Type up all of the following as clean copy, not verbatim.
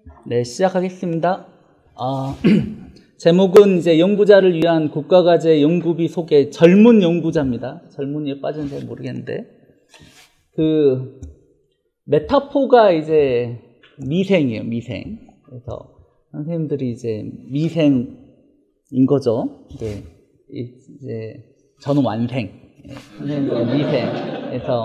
네, 시작하겠습니다. 제목은 이제 연구자를 위한 국가과제 연구비 소개, 젊은 연구자입니다. 젊은이에 빠진지 잘 모르겠는데. 메타포가 이제 미생이에요, 미생. 그래서 선생님들이 이제 미생인 거죠. 이제 저는 완생. 선생님들은 미생. 그래서.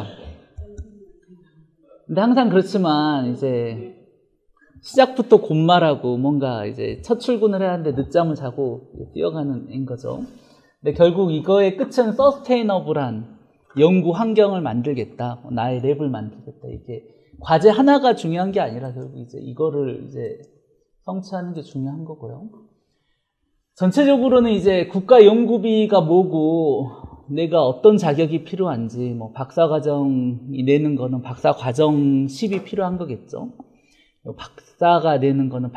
근데 항상 그렇지만 이제 시작부터 곧말하고 뭔가 이제 첫 출근을 해야 하는데 늦잠을 자고 뛰어가는 인 거죠. 근데 결국 이거의 끝은 서스테이너블한 연구 환경을 만들겠다. 나의 랩을 만들겠다. 이게 과제 하나가 중요한 게 아니라 결국 이제 이거를 이제 성취하는 게 중요한 거고요. 전체적으로는 이제 국가 연구비가 뭐고 내가 어떤 자격이 필요한지 뭐 박사과정이 내는 거는 박사과정십이 필요한 거겠죠. 박사가 내는 거는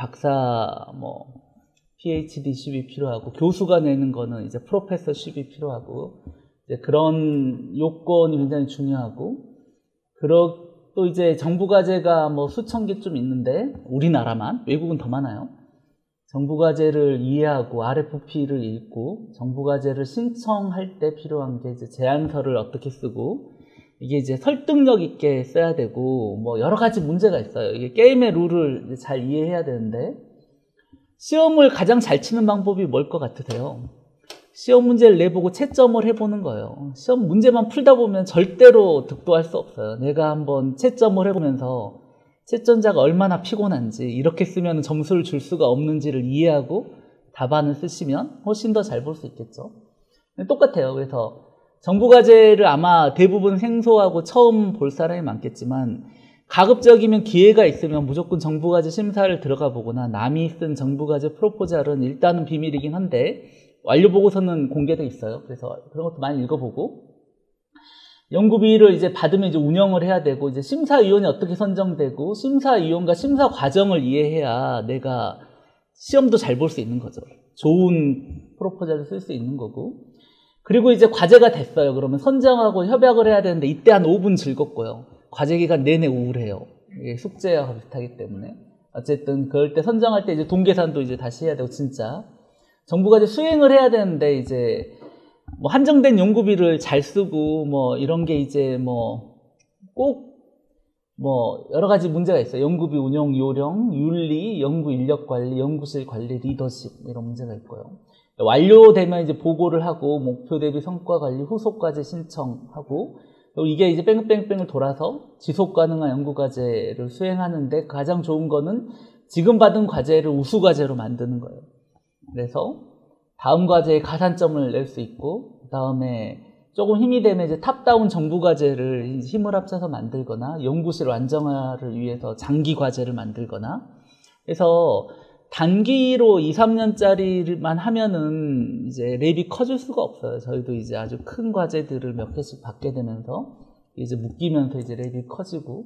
PhD십이 필요하고 교수가 내는 거는 이제 프로페서십이 필요하고 이제 그런 요건이 굉장히 중요하고 또 이제 정부과제가 뭐 수천 개쯤 있는데 우리나라만 외국은 더 많아요. 정부과제를 이해하고 RFP를 읽고 정부과제를 신청할 때 필요한 게 이제 제안서를 어떻게 쓰고 이게 이제 설득력 있게 써야 되고 뭐 여러 가지 문제가 있어요. 이게 게임의 룰을 잘 이해해야 되는데 시험을 가장 잘 치는 방법이 뭘 것 같으세요? 시험 문제를 내보고 채점을 해보는 거예요. 시험 문제만 풀다 보면 절대로 득도할 수 없어요. 내가 한번 채점을 해보면서 채점자가 얼마나 피곤한지 이렇게 쓰면 점수를 줄 수가 없는지를 이해하고 답안을 쓰시면 훨씬 더 잘 볼 수 있겠죠. 똑같아요. 그래서 정부과제를 아마 대부분 생소하고 처음 볼 사람이 많겠지만 가급적이면 기회가 있으면 무조건 정부과제 심사를 들어가 보거나 남이 쓴 정부과제 프로포잘은 일단은 비밀이긴 한데 완료보고서는 공개돼 있어요. 그래서 그런 것도 많이 읽어보고 연구비를 이제 받으면 이제 운영을 해야 되고 이제 심사위원이 어떻게 선정되고 심사위원과 심사 과정을 이해해야 내가 시험도 잘 볼 수 있는 거죠. 좋은 프로포잘을 쓸 수 있는 거고 그리고 이제 과제가 됐어요. 그러면 선정하고 협약을 해야 되는데 이때 한 5분 즐겁고요. 과제 기간 내내 우울해요. 이게 숙제와 비슷하기 때문에 어쨌든 그럴 때 선정할 때 이제 동계산도 이제 다시 해야 되고 진짜 정부과제 수행을 해야 되는데 이제 뭐 한정된 연구비를 잘 쓰고 뭐 이런 게 이제 꼭 여러 가지 문제가 있어요. 연구비 운영 요령, 윤리, 연구 인력 관리, 연구실 관리, 리더십 이런 문제가 있고요. 완료되면 이제 보고를 하고 목표 대비 성과 관리, 후속 과제 신청하고 그리고 이게 이제 뺑뺑뺑을 돌아서 지속 가능한 연구 과제를 수행하는데 가장 좋은 거는 지금 받은 과제를 우수 과제로 만드는 거예요. 그래서 다음 과제에 가산점을 낼 수 있고 그다음에 조금 힘이 되면 이제 탑다운 정부 과제를 힘을 합쳐서 만들거나 연구실 완성화를 위해서 장기 과제를 만들거나 해서 단기로 2, 3년짜리만 하면은 이제 랩이 커질 수가 없어요. 저희도 이제 아주 큰 과제들을 몇 개씩 받게 되면서 이제 묶이면서 이제 랩이 커지고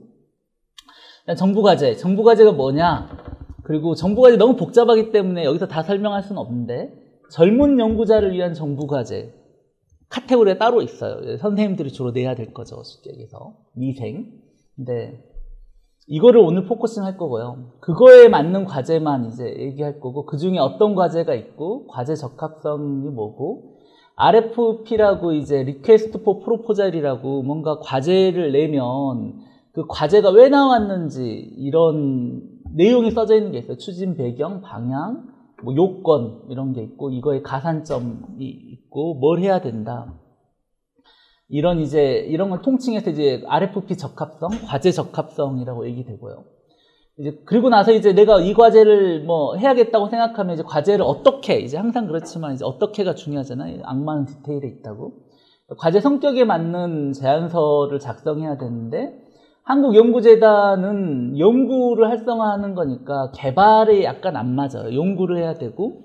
정부과제가 뭐냐? 그리고 정부과제 너무 복잡하기 때문에 여기서 다 설명할 수는 없는데 젊은 연구자를 위한 정부과제 카테고리가 따로 있어요. 선생님들이 주로 내야 될 거죠. 쉽게 얘기해서 미생. 근데 이거를 오늘 포커싱 할 거고요. 그거에 맞는 과제만 이제 얘기할 거고 그 중에 어떤 과제가 있고 과제 적합성이 뭐고 RFP라고 이제 Request for Proposal이라고 뭔가 과제를 내면 그 과제가 왜 나왔는지 이런 내용이 써져 있는 게 있어요. 추진 배경, 방향, 요건 이런 게 있고 이거에 가산점이 있고 뭘 해야 된다. 이런 걸 통칭해서 이제 RFP 적합성, 과제 적합성이라고 얘기되고요. 이제 그리고 나서 이제 내가 이 과제를 해야겠다고 생각하면 이제 과제를 어떻게 이제 항상 그렇지만 이제 어떻게가 중요하잖아요. 악마는 디테일에 있다고. 과제 성격에 맞는 제안서를 작성해야 되는데 한국연구재단은 연구를 활성화하는 거니까 개발이 약간 안 맞아요. 연구를 해야 되고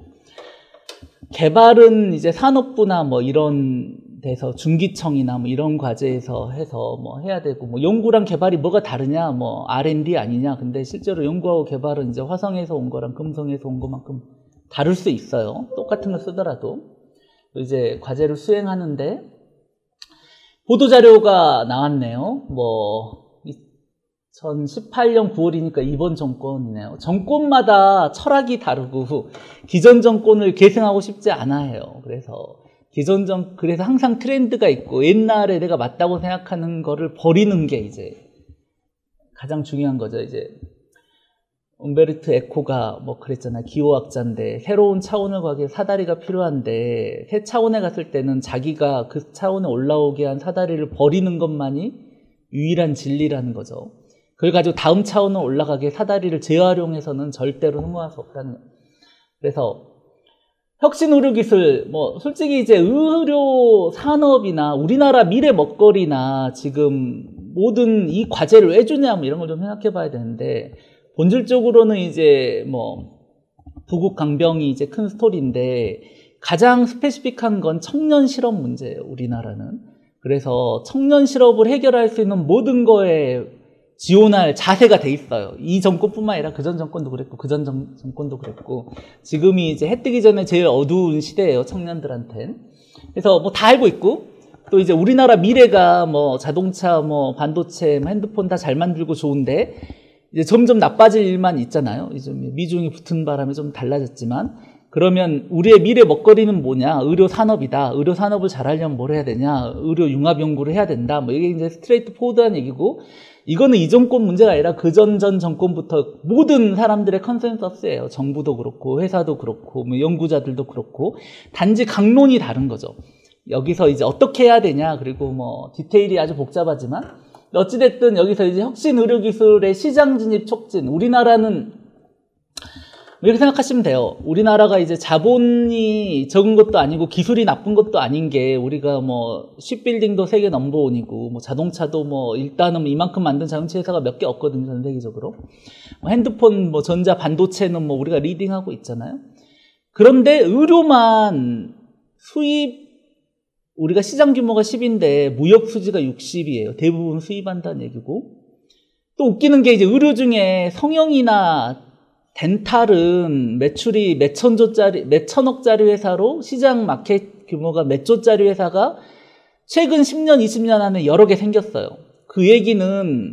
개발은 이제 산업부나 이런 데서 중기청이나 이런 과제에서 해서 해야 되고 연구랑 개발이 뭐가 다르냐 R&D 아니냐. 근데 실제로 연구하고 개발은 이제 화성에서 온 거랑 금성에서 온 것만큼 다를 수 있어요. 똑같은 걸 쓰더라도 이제 과제를 수행하는데 보도자료가 나왔네요. 2018년 9월이니까 이번 정권이네요. 정권마다 철학이 다르고 기존 정권을 계승하고 싶지 않아 해요. 그래서 그래서 항상 트렌드가 있고 옛날에 내가 맞다고 생각하는 거를 버리는 게 이제 가장 중요한 거죠. 이제 움베르토 에코가 뭐 그랬잖아요. 기호학자인데 새로운 차원을 가기 위해 사다리가 필요한데 새 차원에 갔을 때는 자기가 그 차원에 올라오게 한 사다리를 버리는 것만이 유일한 진리라는 거죠. 그걸 가지고 다음 차원으로 올라가게 사다리를 재활용해서는 절대로 성공할 수 없다는 거예요. 그래서 혁신 의료기술, 뭐 솔직히 이제 의료 산업이나 우리나라 미래 먹거리나 지금 모든 이 과제를 왜 주냐 뭐 이런 걸 좀 생각해 봐야 되는데, 본질적으로는 이제 뭐 부국 강병이 이제 큰 스토리인데 가장 스페시픽한 건 청년 실업 문제예요, 우리나라는. 그래서 청년 실업을 해결할 수 있는 모든 거에 지원할 자세가 돼 있어요. 이 정권뿐만 아니라 그전 정권도 그랬고 그전 정권도 그랬고 지금이 이제 해 뜨기 전에 제일 어두운 시대예요, 청년들한텐. 그래서 뭐 다 알고 있고 또 이제 우리나라 미래가 뭐 자동차, 뭐 반도체, 핸드폰 다 잘 만들고 좋은데 이제 점점 나빠질 일만 있잖아요. 이제 미중이 붙은 바람에 좀 달라졌지만, 그러면 우리의 미래 먹거리는 뭐냐? 의료 산업이다. 의료 산업을 잘하려면 뭘 해야 되냐? 의료 융합 연구를 해야 된다. 뭐 이게 이제 스트레이트 포워드한 얘기고, 이거는 이 정권 문제가 아니라 그전 정권부터 모든 사람들의 컨센서스예요. 정부도 그렇고 회사도 그렇고 뭐 연구자들도 그렇고, 단지 강론이 다른 거죠. 여기서 이제 어떻게 해야 되냐, 그리고 뭐 디테일이 아주 복잡하지만 어찌됐든 여기서 이제 혁신 의료기술의 시장 진입 촉진, 우리나라는 이렇게 생각하시면 돼요. 우리나라가 이제 자본이 적은 것도 아니고 기술이 나쁜 것도 아닌 게, 우리가 뭐 쉽빌딩도 세계 넘버원이고 뭐 자동차도 뭐 일단은 이만큼 만든 자동차 회사가 몇 개 없거든요, 전 세계적으로. 뭐 핸드폰, 뭐 전자 반도체는 뭐 우리가 리딩하고 있잖아요. 그런데 의료만 우리가 시장 규모가 10인데 무역 수지가 60이에요. 대부분 수입한다는 얘기고. 또 웃기는 게 이제 의료 중에 성형이나 덴탈은 매출이 몇 천억짜리 회사로 시장 마켓 규모가 몇 조짜리 회사가 최근 10년, 20년 안에 여러 개 생겼어요. 그 얘기는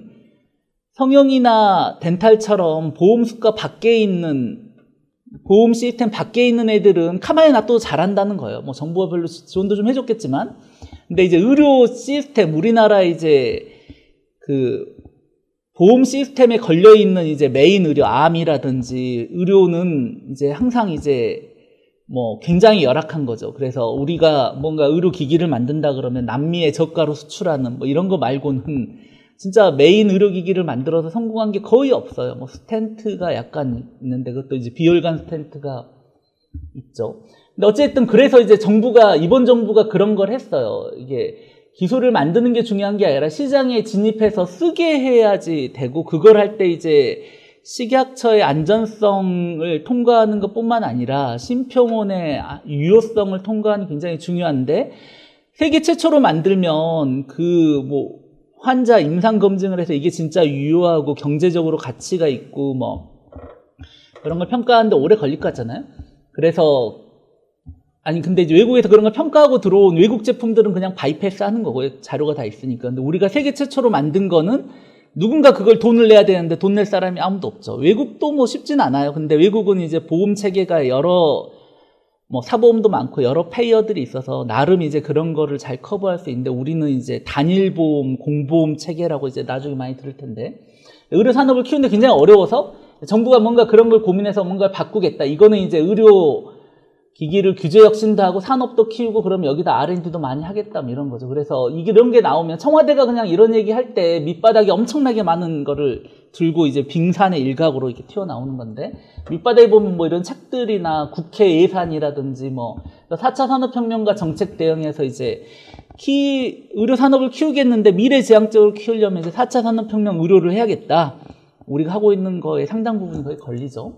성형이나 덴탈처럼 보험 수가 밖에 있는, 보험 시스템 밖에 있는 애들은 가만히 놔둬도 잘한다는 거예요. 뭐 정부가 별로 지원도 좀 해줬겠지만. 근데 이제 의료 시스템, 우리나라 이제 그 보험 시스템에 걸려있는 이제 메인 의료, 암이라든지 의료는 이제 항상 이제 뭐 굉장히 열악한 거죠. 그래서 우리가 뭔가 의료기기를 만든다 그러면 남미에 저가로 수출하는 뭐 이런 거 말고는 진짜 메인 의료기기를 만들어서 성공한 게 거의 없어요. 뭐 스텐트가 약간 있는데 그것도 이제 비혈관 스텐트가 있죠. 근데 어쨌든 그래서 이제 이번 정부가 그런 걸 했어요. 이게 기술을 만드는 게 중요한 게 아니라 시장에 진입해서 쓰게 해야지 되고, 그걸 할 때 이제 식약처의 안전성을 통과하는 것뿐만 아니라 심평원의 유효성을 통과하는 게 굉장히 중요한데, 세계 최초로 만들면 뭐 환자 임상 검증을 해서 이게 진짜 유효하고 경제적으로 가치가 있고 뭐 그런 걸 평가하는데 오래 걸릴 것 같잖아요. 그래서 근데 이제 외국에서 그런 걸 평가하고 들어온 외국 제품들은 그냥 바이패스 하는 거고요. 자료가 다 있으니까. 근데 우리가 세계 최초로 만든 거는 누군가 그걸 돈을 내야 되는데 돈 낼 사람이 아무도 없죠. 외국도 뭐 쉽진 않아요. 근데 외국은 이제 보험 체계가 여러, 뭐 사보험도 많고 여러 페이어들이 있어서 나름 이제 그런 거를 잘 커버할 수 있는데, 우리는 이제 단일보험, 공보험 체계라고 이제 나중에 많이 들을 텐데, 의료 산업을 키우는데 굉장히 어려워서 정부가 뭔가 그런 걸 고민해서 뭔가를 바꾸겠다. 이거는 이제 의료 기기를 규제 혁신도 하고 산업도 키우고 그러면 여기다 R&D도 많이 하겠다, 뭐 이런 거죠. 그래서 이런 게 나오면 청와대가 그냥 이런 얘기 할 때 밑바닥에 엄청나게 많은 거를 들고 이제 빙산의 일각으로 이렇게 튀어나오는 건데, 밑바닥에 보면 뭐 이런 책들이나 국회 예산이라든지 뭐 4차 산업혁명과 정책 대응해서 이제 의료 산업을 키우겠는데 미래지향적으로 키우려면 이제 4차 산업혁명 의료를 해야겠다. 우리가 하고 있는 거에 상당 부분이 거의 걸리죠.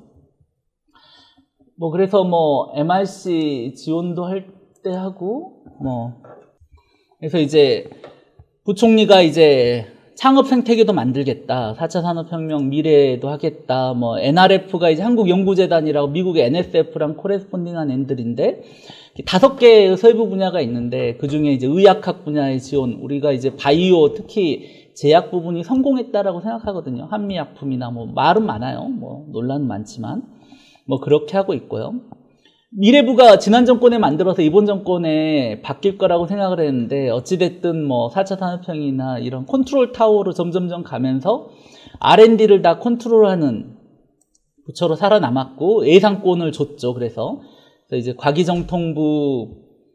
뭐 그래서 뭐 MRC 지원도 할 때 하고 뭐, 그래서 이제 부총리가 이제 창업 생태계도 만들겠다, 4차 산업혁명 미래도 하겠다, 뭐 NRF가 이제 한국연구재단이라고 미국의 NSF랑 코레스폰딩한 앤들인데 5개의 세부 분야가 있는데, 그 중에 이제 의학학 분야의 지원, 우리가 이제 바이오, 특히 제약 부분이 성공했다라고 생각하거든요. 한미약품이나 뭐 말은 많아요. 뭐 논란은 많지만 뭐 그렇게 하고 있고요. 미래부가 지난 정권에 만들어서 이번 정권에 바뀔 거라고 생각을 했는데 어찌됐든 뭐 4차 산업혁명이나 이런 컨트롤 타워로 점점점 가면서 R&D를 다 컨트롤하는 부처로 살아남았고 예산권을 줬죠. 그래서 이제 과기정통부가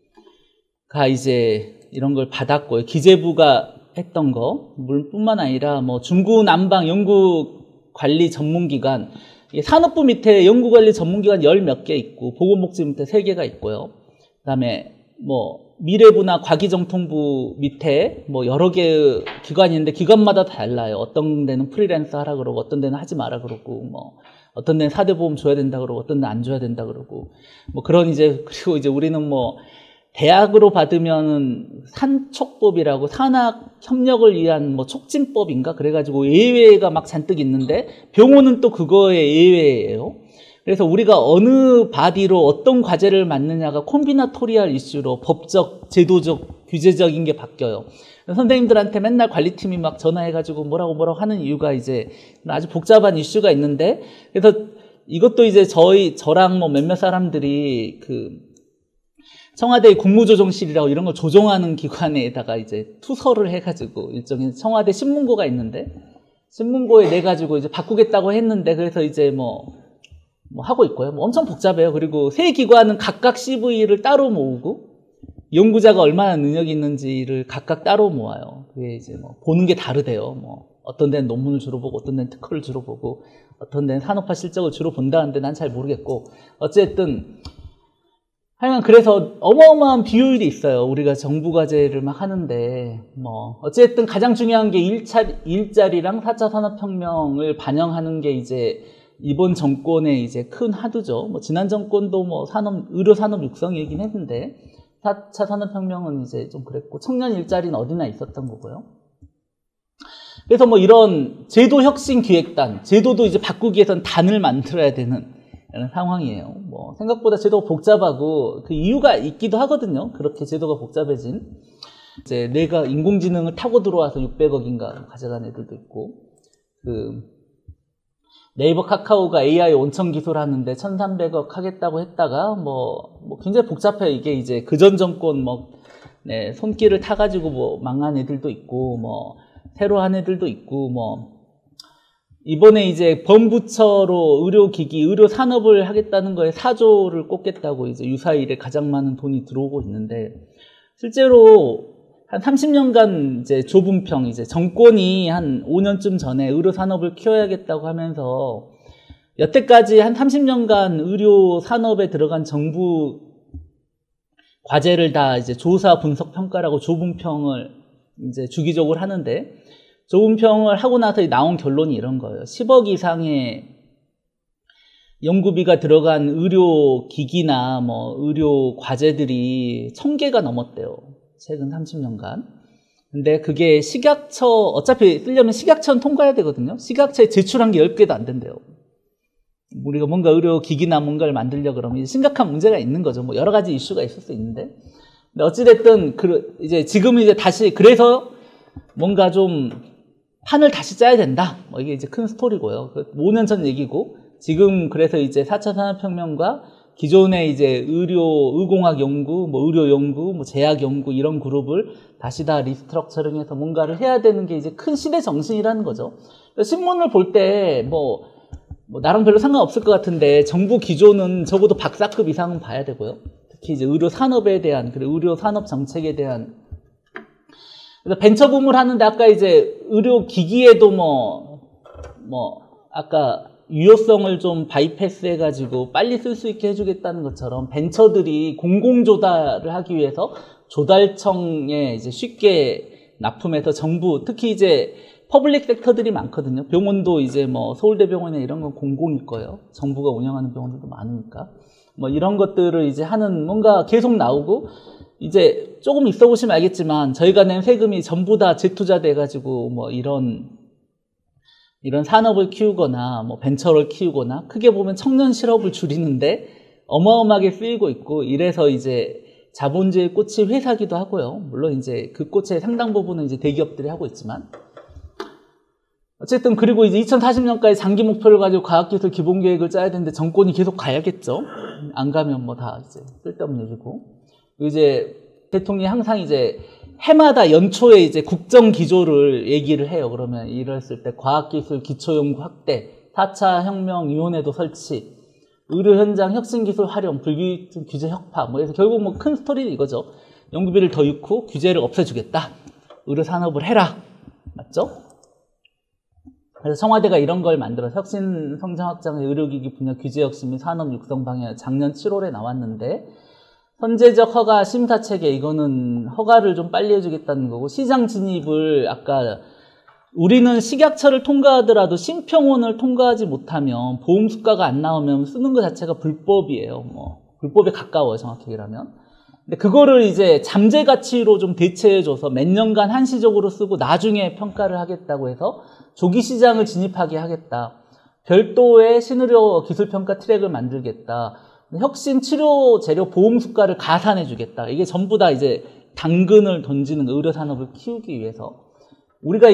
이제 이런 걸 받았고요. 기재부가 했던 거 물뿐만 아니라 뭐 중구난방 연구관리 전문기관, 산업부 밑에 연구관리 전문기관 10몇 개 있고 보건복지 밑에 3개가 있고요. 그다음에 뭐 미래부나 과기정통부 밑에 뭐 여러 개의 기관이 있는데 기관마다 다 달라요. 어떤 데는 프리랜서 하라 그러고 어떤 데는 하지 마라 그러고 뭐 어떤 데는 4대 보험 줘야 된다 그러고 어떤 데는 안 줘야 된다 그러고 뭐 그런 이제 그리고 이제 우리는 뭐 대학으로 받으면은 산촉법이라고 산학 협력을 위한 뭐 촉진법인가 그래가지고 예외가 막 잔뜩 있는데 병원은 또 그거의 예외예요. 그래서 우리가 어느 바디로 어떤 과제를 맡느냐가 콤비나토리얼 이슈로 법적, 제도적, 규제적인 게 바뀌어요. 선생님들한테 맨날 관리팀이 막 전화해가지고 뭐라고 하는 이유가 이제 아주 복잡한 이슈가 있는데 그래서 이것도 이제 저랑 뭐 몇몇 사람들이 그 청와대 국무조정실이라고 이런 걸 조정하는 기관에다가 이제 투서를 해가지고 일종의 청와대 신문고가 있는데 신문고에 내가지고 이제 바꾸겠다고 했는데 그래서 이제 뭐 하고 있고요. 뭐 엄청 복잡해요. 그리고 세 기관은 각각 CV를 따로 모으고 연구자가 얼마나 능력이 있는지를 각각 따로 모아요. 그게 이제 뭐 보는 게 다르대요. 뭐 어떤 데는 논문을 주로 보고 어떤 데는 특허를 주로 보고 어떤 데는 산업화 실적을 주로 본다는데 난 잘 모르겠고 어쨌든 하여간 그래서 어마어마한 비효율이 있어요. 우리가 정부 과제를 막 하는데 뭐 어쨌든 가장 중요한 게 일자리랑 4차 산업혁명을 반영하는 게 이제 이번 정권의 이제 큰 화두죠. 뭐 지난 정권도 뭐 의료 산업 육성 얘기긴 했는데 4차 산업혁명은 이제 좀 그랬고 청년 일자리는 어디나 있었던 거고요. 그래서 뭐 이런 제도 혁신 기획단, 제도도 이제 바꾸기 위해서는 단을 만들어야 되는 이런 상황이에요. 뭐 생각보다 제도가 복잡하고 그 이유가 있기도 하거든요. 그렇게 제도가 복잡해진 이제 내가 인공지능을 타고 들어와서 600억인가 가져간 애들도 있고 그 네이버 카카오가 AI 온천 기술 하는데 1,300억 하겠다고 했다가 뭐 굉장히 복잡해요. 이게 이제 그전 정권 네, 손길을 타가지고 뭐 망한 애들도 있고 뭐 새로 한 애들도 있고 뭐 이번에 이제 범부처로 의료기기, 의료산업을 하겠다는 거에 4조를 꽂겠다고 이제 유사일에 가장 많은 돈이 들어오고 있는데 실제로 한 30년간 이제 좁은 평, 이제 정권이 한 5년쯤 전에 의료산업을 키워야겠다고 하면서 여태까지 한 30년간 의료산업에 들어간 정부 과제를 다 이제 조사, 분석, 평가라고 좁은 평을 이제 주기적으로 하는데 좁은 평을 하고 나서 나온 결론이 이런 거예요. 10억 이상의 연구비가 들어간 의료기기나 뭐 의료 과제들이 1000개가 넘었대요. 최근 30년간. 근데 그게 식약처, 어차피 쓰려면 식약처는 통과해야 되거든요. 식약처에 제출한 게 10개도 안 된대요. 우리가 뭔가 의료기기나 뭔가를 만들려고 그러면 심각한 문제가 있는 거죠. 뭐 여러 가지 이슈가 있을 수 있는데. 근데 어찌됐든, 이제 지금은 이제 다시, 그래서 뭔가 좀 판을 다시 짜야 된다. 뭐 이게 이제 큰 스토리고요. 5년 전 얘기고, 지금 그래서 이제 4차 산업혁명과 기존의 이제 의공학 연구, 뭐 의료 연구, 뭐 제약 연구 이런 그룹을 다시 다 리스트럭처링해서 뭔가를 해야 되는 게 이제 큰 시대 정신이라는 거죠. 신문을 볼 때 뭐 나랑 별로 상관없을 것 같은데 정부 기조는 적어도 박사급 이상은 봐야 되고요. 특히 이제 의료 산업에 대한 그리고 의료 산업 정책에 대한 그래서 벤처붐을 하는데 아까 이제 의료 기기에도 아까 유효성을 좀 바이패스 해가지고 빨리 쓸 수 있게 해주겠다는 것처럼 벤처들이 공공조달을 하기 위해서 조달청에 이제 쉽게 납품해서 정부, 특히 이제 퍼블릭 섹터들이 많거든요. 병원도 이제 뭐 서울대병원이나 이런 건 공공일 거예요. 정부가 운영하는 병원들도 많으니까. 뭐 이런 것들을 이제 하는 뭔가 계속 나오고 이제 조금 있어 보시면 알겠지만 저희가 낸 세금이 전부 다 재투자돼가지고 뭐 이런 산업을 키우거나 뭐 벤처를 키우거나 크게 보면 청년 실업을 줄이는데 어마어마하게 쓰이고 있고 이래서 이제 자본주의 꽃이 회사기도 하고요. 물론 이제 그 꽃의 상당 부분은 이제 대기업들이 하고 있지만 어쨌든 그리고 이제 2040년까지 장기 목표를 가지고 과학기술 기본계획을 짜야 되는데 정권이 계속 가야겠죠. 안 가면 뭐 다 이제 쓸데없는 얘기고. 이제 대통령이 항상 이제 해마다 연초에 이제 국정기조를 얘기를 해요. 그러면 이랬을 때 과학기술 기초연구 확대, 4차 혁명위원회도 설치, 의료 현장 혁신기술 활용, 불규칙 규제 혁파, 뭐 해서 결국 뭐 큰 스토리는 이거죠. 연구비를 더 넣고 규제를 없애주겠다. 의료 산업을 해라. 맞죠? 그래서 청와대가 이런 걸 만들어서 혁신 성장 확장의 의료기기 분야 규제 혁신 및 산업 육성 방향 작년 7월에 나왔는데 선제적 허가 심사 체계 이거는 허가를 좀 빨리 해주겠다는 거고 시장 진입을 아까 우리는 식약처를 통과하더라도 심평원을 통과하지 못하면 보험 수가가 안 나오면 쓰는 것 자체가 불법이에요. 뭐 불법에 가까워요, 정확히 얘기하면. 근데 그거를 이제 잠재 가치로 좀 대체해줘서 몇 년간 한시적으로 쓰고 나중에 평가를 하겠다고 해서 조기 시장을 진입하게 하겠다. 별도의 신의료 기술평가 트랙을 만들겠다. 혁신 치료 재료 보험 수가를 가산해 주겠다. 이게 전부 다 이제 당근을 던지는 의료 산업을 키우기 위해서 우리가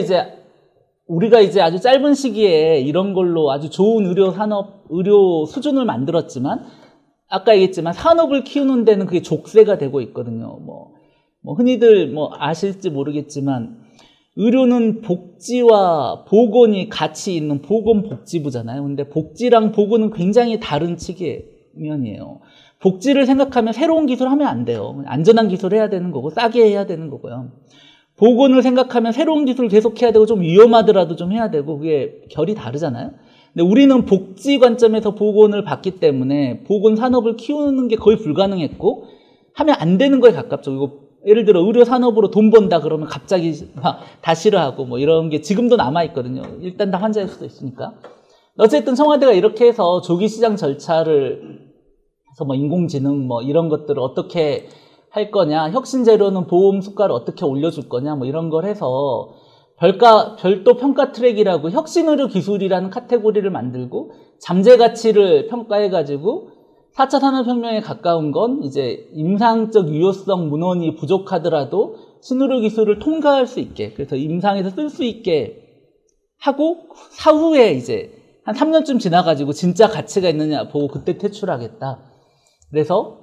이제 아주 짧은 시기에 이런 걸로 아주 좋은 의료 산업, 의료 수준을 만들었지만 아까 얘기했지만 산업을 키우는 데는 그게 족쇄가 되고 있거든요. 뭐 흔히들 뭐 아실지 모르겠지만 의료는 복지와 보건이 같이 있는 보건복지부잖아요. 근데 복지랑 보건은 굉장히 다른 측면이에요. 복지를 생각하면 새로운 기술 하면 안 돼요. 안전한 기술 해야 되는 거고 싸게 해야 되는 거고요. 보건을 생각하면 새로운 기술을 계속 해야 되고 좀 위험하더라도 좀 해야 되고 그게 결이 다르잖아요. 근데 우리는 복지 관점에서 보건을 봤기 때문에 보건 산업을 키우는 게 거의 불가능했고 하면 안 되는 거에 가깝죠. 이거 예를 들어 의료 산업으로 돈 번다 그러면 갑자기 다 싫어하고 뭐 이런 게 지금도 남아있거든요. 일단 다 환자일 수도 있으니까. 어쨌든 청와대가 이렇게 해서 조기 시장 절차를 해서 뭐 인공지능 뭐 이런 것들을 어떻게 할 거냐, 혁신 재료는 보험 수가를 어떻게 올려줄 거냐 뭐 이런 걸 해서 별도 평가 트랙이라고 혁신의료 기술이라는 카테고리를 만들고 잠재 가치를 평가해가지고 4차 산업혁명에 가까운 건 이제 임상적 유효성 문헌이 부족하더라도 신의료 기술을 통과할 수 있게 그래서 임상에서 쓸 수 있게 하고 사후에 이제 한 3년쯤 지나가지고 진짜 가치가 있느냐 보고 그때 퇴출하겠다. 그래서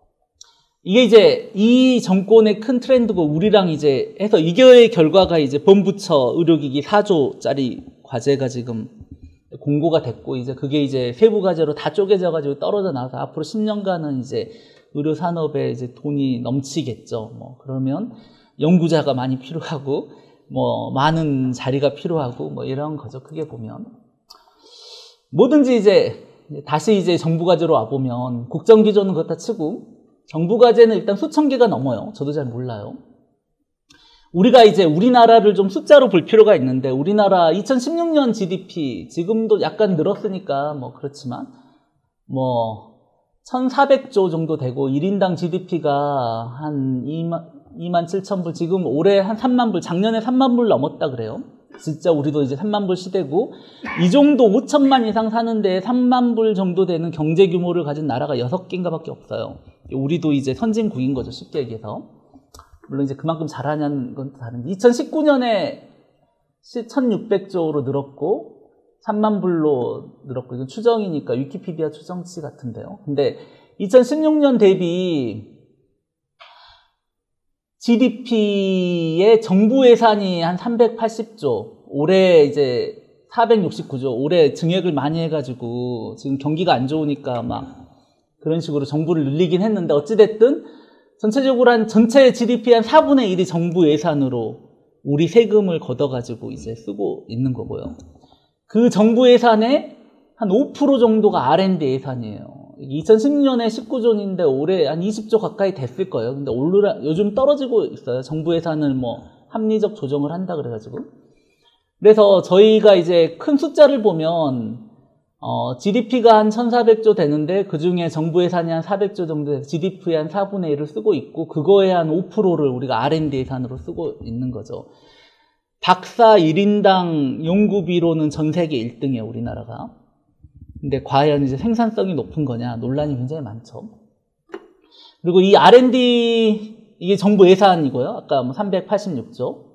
이게 이제 이 정권의 큰 트렌드고 우리랑 이제 해서 이게 결과가 이제 본부처 의료기기 4조짜리 과제가 지금 공고가 됐고 이제 그게 이제 세부 과제로 다 쪼개져 가지고 떨어져 나와서 앞으로 10년간은 이제 의료 산업에 이제 돈이 넘치겠죠. 뭐 그러면 연구자가 많이 필요하고 뭐 많은 자리가 필요하고 뭐 이런 거죠. 크게 보면 뭐든지 이제 다시 이제 정부 과제로 와 보면 국정 기조는 그렇다 치고 정부 과제는 일단 수천 개가 넘어요. 저도 잘 몰라요. 우리가 이제 우리나라를 좀 숫자로 볼 필요가 있는데 우리나라 2016년 GDP 지금도 약간 늘었으니까 뭐 그렇지만 뭐 1,400조 정도 되고 1인당 GDP가 한 2만 7천 불 지금 올해 한 3만 불 작년에 3만 불 넘었다 그래요. 진짜 우리도 이제 3만 불 시대고 이 정도 5천만 이상 사는데 3만 불 정도 되는 경제 규모를 가진 나라가 6개인가 밖에 없어요. 우리도 이제 선진국인 거죠. 쉽게 얘기해서. 물론 이제 그만큼 잘하냐는 건 다른데 2019년에 1,600조로 늘었고 3만 불로 늘었고 이건 추정이니까 위키피디아 추정치 같은데요. 근데 2016년 대비 GDP의 정부 예산이 한 380조, 올해 이제 469조, 올해 증액을 많이 해가지고 지금 경기가 안 좋으니까 막 그런 식으로 정부를 늘리긴 했는데 어찌됐든 전체적으로 한 전체 GDP의 한 4분의 1이 정부 예산으로 우리 세금을 걷어가지고 이제 쓰고 있는 거고요. 그 정부 예산의 한 5% 정도가 R&D 예산이에요. 2016년에 19조인데 올해 한 20조 가까이 됐을 거예요. 근데 요즘 떨어지고 있어요. 정부 예산을 뭐 합리적 조정을 한다 그래가지고. 그래서 저희가 이제 큰 숫자를 보면 GDP가 한 1,400조 되는데 그중에 정부 예산이 한 400조 정도 돼서 GDP의 한 4분의 1을 쓰고 있고 그거의 한 5%를 우리가 R&D 예산으로 쓰고 있는 거죠. 박사 1인당 연구비로는 전 세계 1등이에요, 우리나라가. 근데 과연 이제 생산성이 높은 거냐 논란이 굉장히 많죠. 그리고 이 R&D 이게 정부 예산이고요. 아까 뭐 386조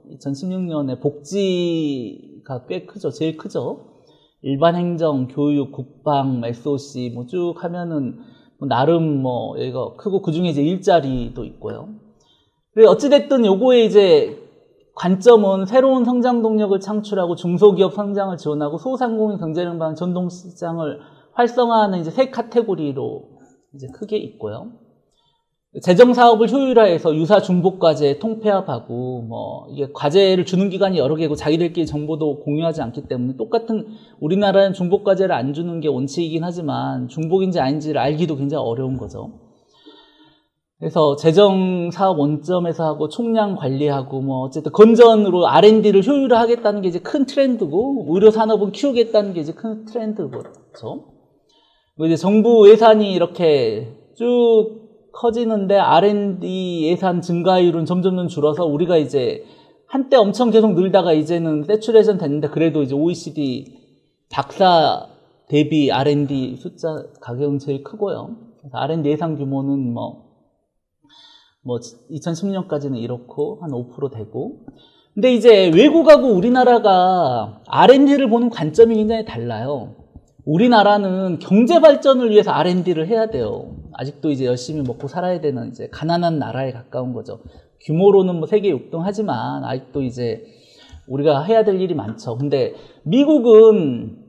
2016년에 복지가 꽤 크죠. 제일 크죠. 일반 행정, 교육, 국방, SOC 뭐 쭉 하면은 뭐 나름 뭐 여기가 크고 그중에 이제 일자리도 있고요. 그리고 어찌됐든 요거에 이제 관점은 새로운 성장 동력을 창출하고 중소기업 성장을 지원하고 소상공인 경제력 방향 전동시장을 활성화하는 이제 세 카테고리로 이제 크게 있고요. 재정 사업을 효율화해서 유사 중복 과제 통폐합하고 뭐 이게 과제를 주는 기관이 여러 개고 자기들끼리 정보도 공유하지 않기 때문에 똑같은 우리나라는 중복 과제를 안 주는 게 원칙이긴 하지만 중복인지 아닌지를 알기도 굉장히 어려운 거죠. 그래서 재정 사업 원점에서 하고 총량 관리하고 뭐 어쨌든 건전으로 R&D를 효율화하겠다는 게 이제 큰 트렌드고 의료 산업은 키우겠다는 게 이제 큰 트렌드죠. 이제 정부 예산이 이렇게 쭉 커지는데 R&D 예산 증가율은 점점 줄어서 우리가 이제 한때 엄청 계속 늘다가 이제는 세츄레이션 됐는데 그래도 이제 OECD 박사 대비 R&D 숫자 가격은 제일 크고요. 그래서 R&D 예산 규모는 뭐 2010년까지는 이렇고 한 5% 되고. 근데 이제 외국하고 우리나라가 R&D를 보는 관점이 굉장히 달라요. 우리나라는 경제 발전을 위해서 R&D를 해야 돼요. 아직도 이제 열심히 먹고 살아야 되는 이제 가난한 나라에 가까운 거죠. 규모로는 뭐 세계 6등 하지만 아직도 이제 우리가 해야 될 일이 많죠. 근데 미국은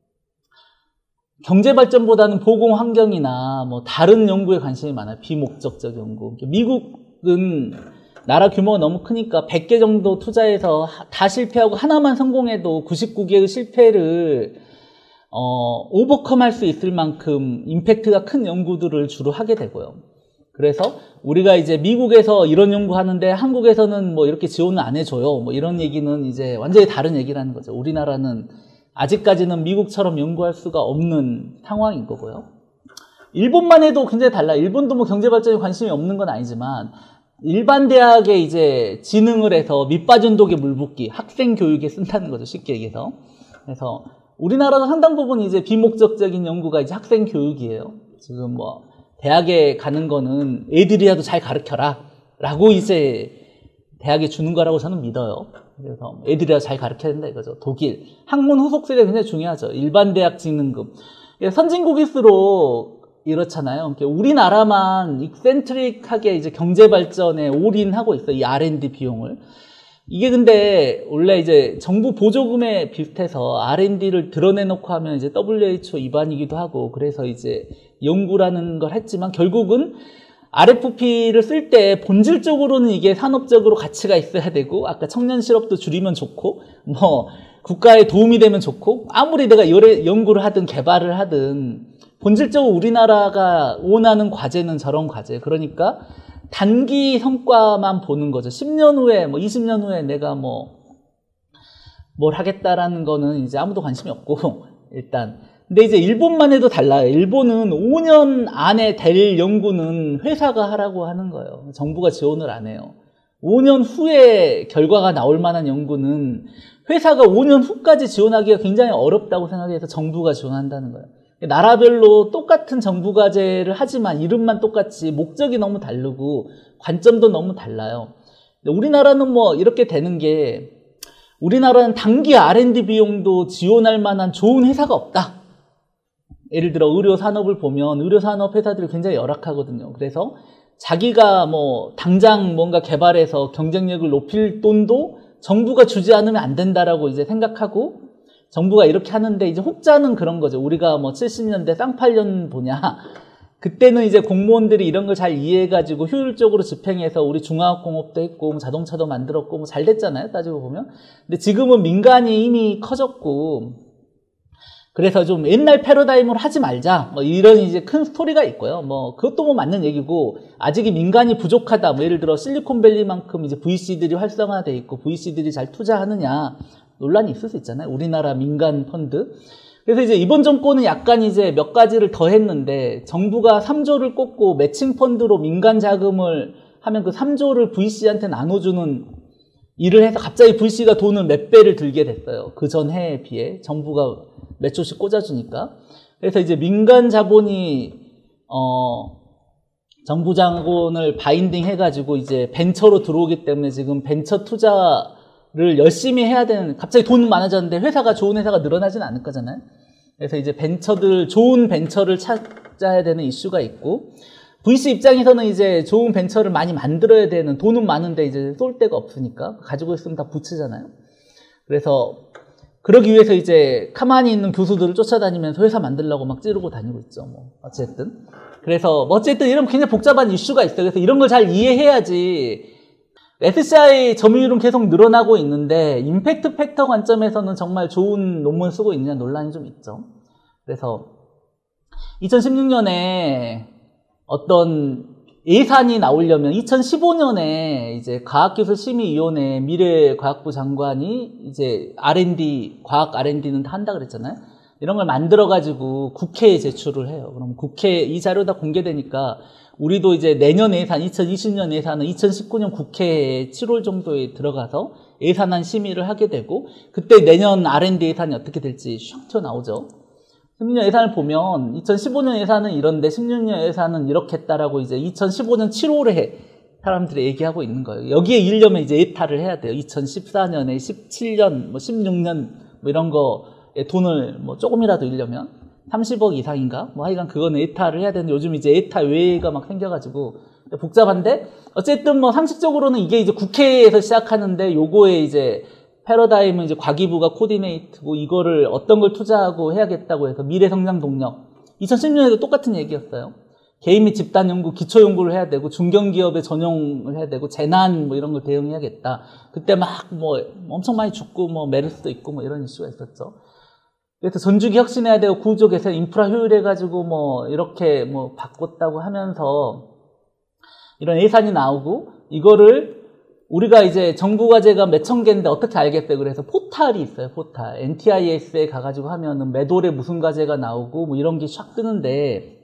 경제 발전보다는 보건 환경이나 뭐 다른 연구에 관심이 많아요. 비목적적 연구. 미국은 나라 규모가 너무 크니까 100개 정도 투자해서 다 실패하고 하나만 성공해도 99개의 실패를 오버컴할 수 있을 만큼 임팩트가 큰 연구들을 주로 하게 되고요. 그래서 우리가 이제 미국에서 이런 연구하는데 한국에서는 뭐 이렇게 지원을 안 해줘요. 뭐 이런 얘기는 이제 완전히 다른 얘기라는 거죠. 우리나라는 아직까지는 미국처럼 연구할 수가 없는 상황인 거고요. 일본만 해도 굉장히 달라요. 일본도 뭐 경제 발전에 관심이 없는 건 아니지만 일반 대학에 이제 지능을 해서 밑빠진 독에 물 붓기, 학생 교육에 쓴다는 거죠. 쉽게 얘기해서. 그래서 우리나라는 상당 부분 이제 비목적적인 연구가 이제 학생 교육이에요. 지금 뭐 대학에 가는 거는 애들이라도 잘 가르쳐라 라고 이제 대학에 주는 거라고 저는 믿어요. 그래서 애들이라도 잘 가르쳐야 된다 이거죠. 독일 학문 후속 세대 굉장히 중요하죠. 일반 대학 진능금. 선진국일수록 이렇잖아요. 우리나라만 익센트릭하게 이제 경제 발전에 올인하고 있어요. 이 R&D 비용을. 이게 근데 원래 이제 정부 보조금에 비슷해서 R&D를 드러내놓고 하면 이제 WHO 위반이기도 하고 그래서 이제 연구라는 걸 했지만 결국은 RFP를 쓸 때 본질적으로는 이게 산업적으로 가치가 있어야 되고 아까 청년 실업도 줄이면 좋고 뭐 국가에 도움이 되면 좋고 아무리 내가 연구를 하든 개발을 하든 본질적으로 우리나라가 원하는 과제는 저런 과제. 그러니까 단기 성과만 보는 거죠. 10년 후에, 뭐 20년 후에 내가 뭘 하겠다라는 거는 이제 아무도 관심이 없고, 일단. 근데 이제 일본만 해도 달라요. 일본은 5년 안에 될 연구는 회사가 하라고 하는 거예요. 정부가 지원을 안 해요. 5년 후에 결과가 나올 만한 연구는 회사가 5년 후까지 지원하기가 굉장히 어렵다고 생각해서 정부가 지원한다는 거예요. 나라별로 똑같은 정부 과제를 하지만 이름만 똑같이 목적이 너무 다르고 관점도 너무 달라요. 우리나라는 뭐 이렇게 되는 게 우리나라는 단기 R&D 비용도 지원할 만한 좋은 회사가 없다. 예를 들어 의료 산업을 보면 의료 산업 회사들이 굉장히 열악하거든요. 그래서 자기가 뭐 당장 뭔가 개발해서 경쟁력을 높일 돈도 정부가 주지 않으면 안 된다라고 이제 생각하고 정부가 이렇게 하는데 이제 혹자는 그런 거죠. 우리가 뭐 70년대 쌍팔년 보냐. 그때는 이제 공무원들이 이런 걸 잘 이해해가지고 효율적으로 집행해서 우리 중화학공업도 했고 뭐 자동차도 만들었고 뭐 잘 됐잖아요. 따지고 보면. 근데 지금은 민간이 이미 커졌고 그래서 좀 옛날 패러다임으로 하지 말자. 뭐 이런 이제 큰 스토리가 있고요. 뭐 그것도 뭐 맞는 얘기고 아직 민간이 부족하다. 뭐 예를 들어 실리콘밸리만큼 이제 VC들이 활성화돼 있고 VC들이 잘 투자하느냐. 논란이 있을 수 있잖아요. 우리나라 민간 펀드. 그래서 이제 이번 정권은 약간 이제 몇 가지를 더 했는데 정부가 3조를 꽂고 매칭 펀드로 민간 자금을 하면 그 3조를 VC한테 나눠주는 일을 해서 갑자기 VC가 돈을 몇 배를 들게 됐어요. 그 전 해에 비해 정부가 몇 조씩 꽂아주니까. 그래서 이제 민간 자본이 정부 자본을 바인딩 해가지고 이제 벤처로 들어오기 때문에 지금 벤처 투자 열심히 해야 되는, 갑자기 돈 많아졌는데 회사가 좋은 회사가 늘어나진 않을 거잖아요. 그래서 이제 좋은 벤처를 찾아야 되는 이슈가 있고, VC 입장에서는 이제 좋은 벤처를 많이 만들어야 되는, 돈은 많은데 이제 쏠 데가 없으니까 가지고 있으면 다 부채잖아요. 그래서 그러기 위해서 이제 가만히 있는 교수들을 쫓아다니면서 회사 만들려고 막 찌르고 다니고 있죠. 뭐 어쨌든 그래서 어쨌든 이런 굉장히 복잡한 이슈가 있어요. 그래서 이런 걸 잘 이해해야지. SCI 점유율은 계속 늘어나고 있는데 임팩트 팩터 관점에서는 정말 좋은 논문 쓰고 있느냐 논란이 좀 있죠. 그래서 2016년에 어떤 예산이 나오려면 2015년에 이제 과학기술심의위원회 미래과학부 장관이 이제 과학 R&D는 다 한다 그랬잖아요. 이런 걸 만들어가지고 국회에 제출을 해요. 그럼 이 자료 다 공개되니까 우리도 이제 내년 예산, 2020년 예산은 2019년 국회에 7월 정도에 들어가서 예산안 심의를 하게 되고, 그때 내년 R&D 예산이 어떻게 될지 슉 튀어나오죠. 16년 예산을 보면 2015년 예산은 이런데 16년 예산은 이렇게 했다라고 이제 2015년 7월에 사람들이 얘기하고 있는 거예요. 여기에 이르려면 이제 예타를 해야 돼요. 2014년에 17년, 뭐 16년 뭐 이런 거에 돈을 뭐 조금이라도 이르려면 30억 이상인가? 뭐 하여간 그거는 예타를 해야 되는데 요즘 이제 예타 외회가 막 생겨가지고 복잡한데, 어쨌든 뭐 상식적으로는 이게 이제 국회에서 시작하는데 요거에 이제 패러다임은 이제 과기부가 코디네이트고 이거를 어떤 걸 투자하고 해야겠다고 해서 미래성장 동력. 2010년에도 똑같은 얘기였어요. 개인 및 집단 연구, 기초 연구를 해야 되고 중견기업에 전용을 해야 되고 재난 뭐 이런 걸 대응해야겠다. 그때 막 뭐 엄청 많이 죽고 뭐 메르스도 있고 뭐 이런 이슈가 있었죠. 그래서 전주기 혁신해야 되고 구조 개선, 인프라 효율해가지고 뭐 이렇게 뭐 바꿨다고 하면서 이런 예산이 나오고, 이거를 우리가 이제 정부 과제가 몇천 개인데 어떻게 알겠어요? 그래서 포탈이 있어요, 포탈. NTIS에 가가지고 하면은 매돌에 무슨 과제가 나오고 뭐 이런 게 샥 뜨는데,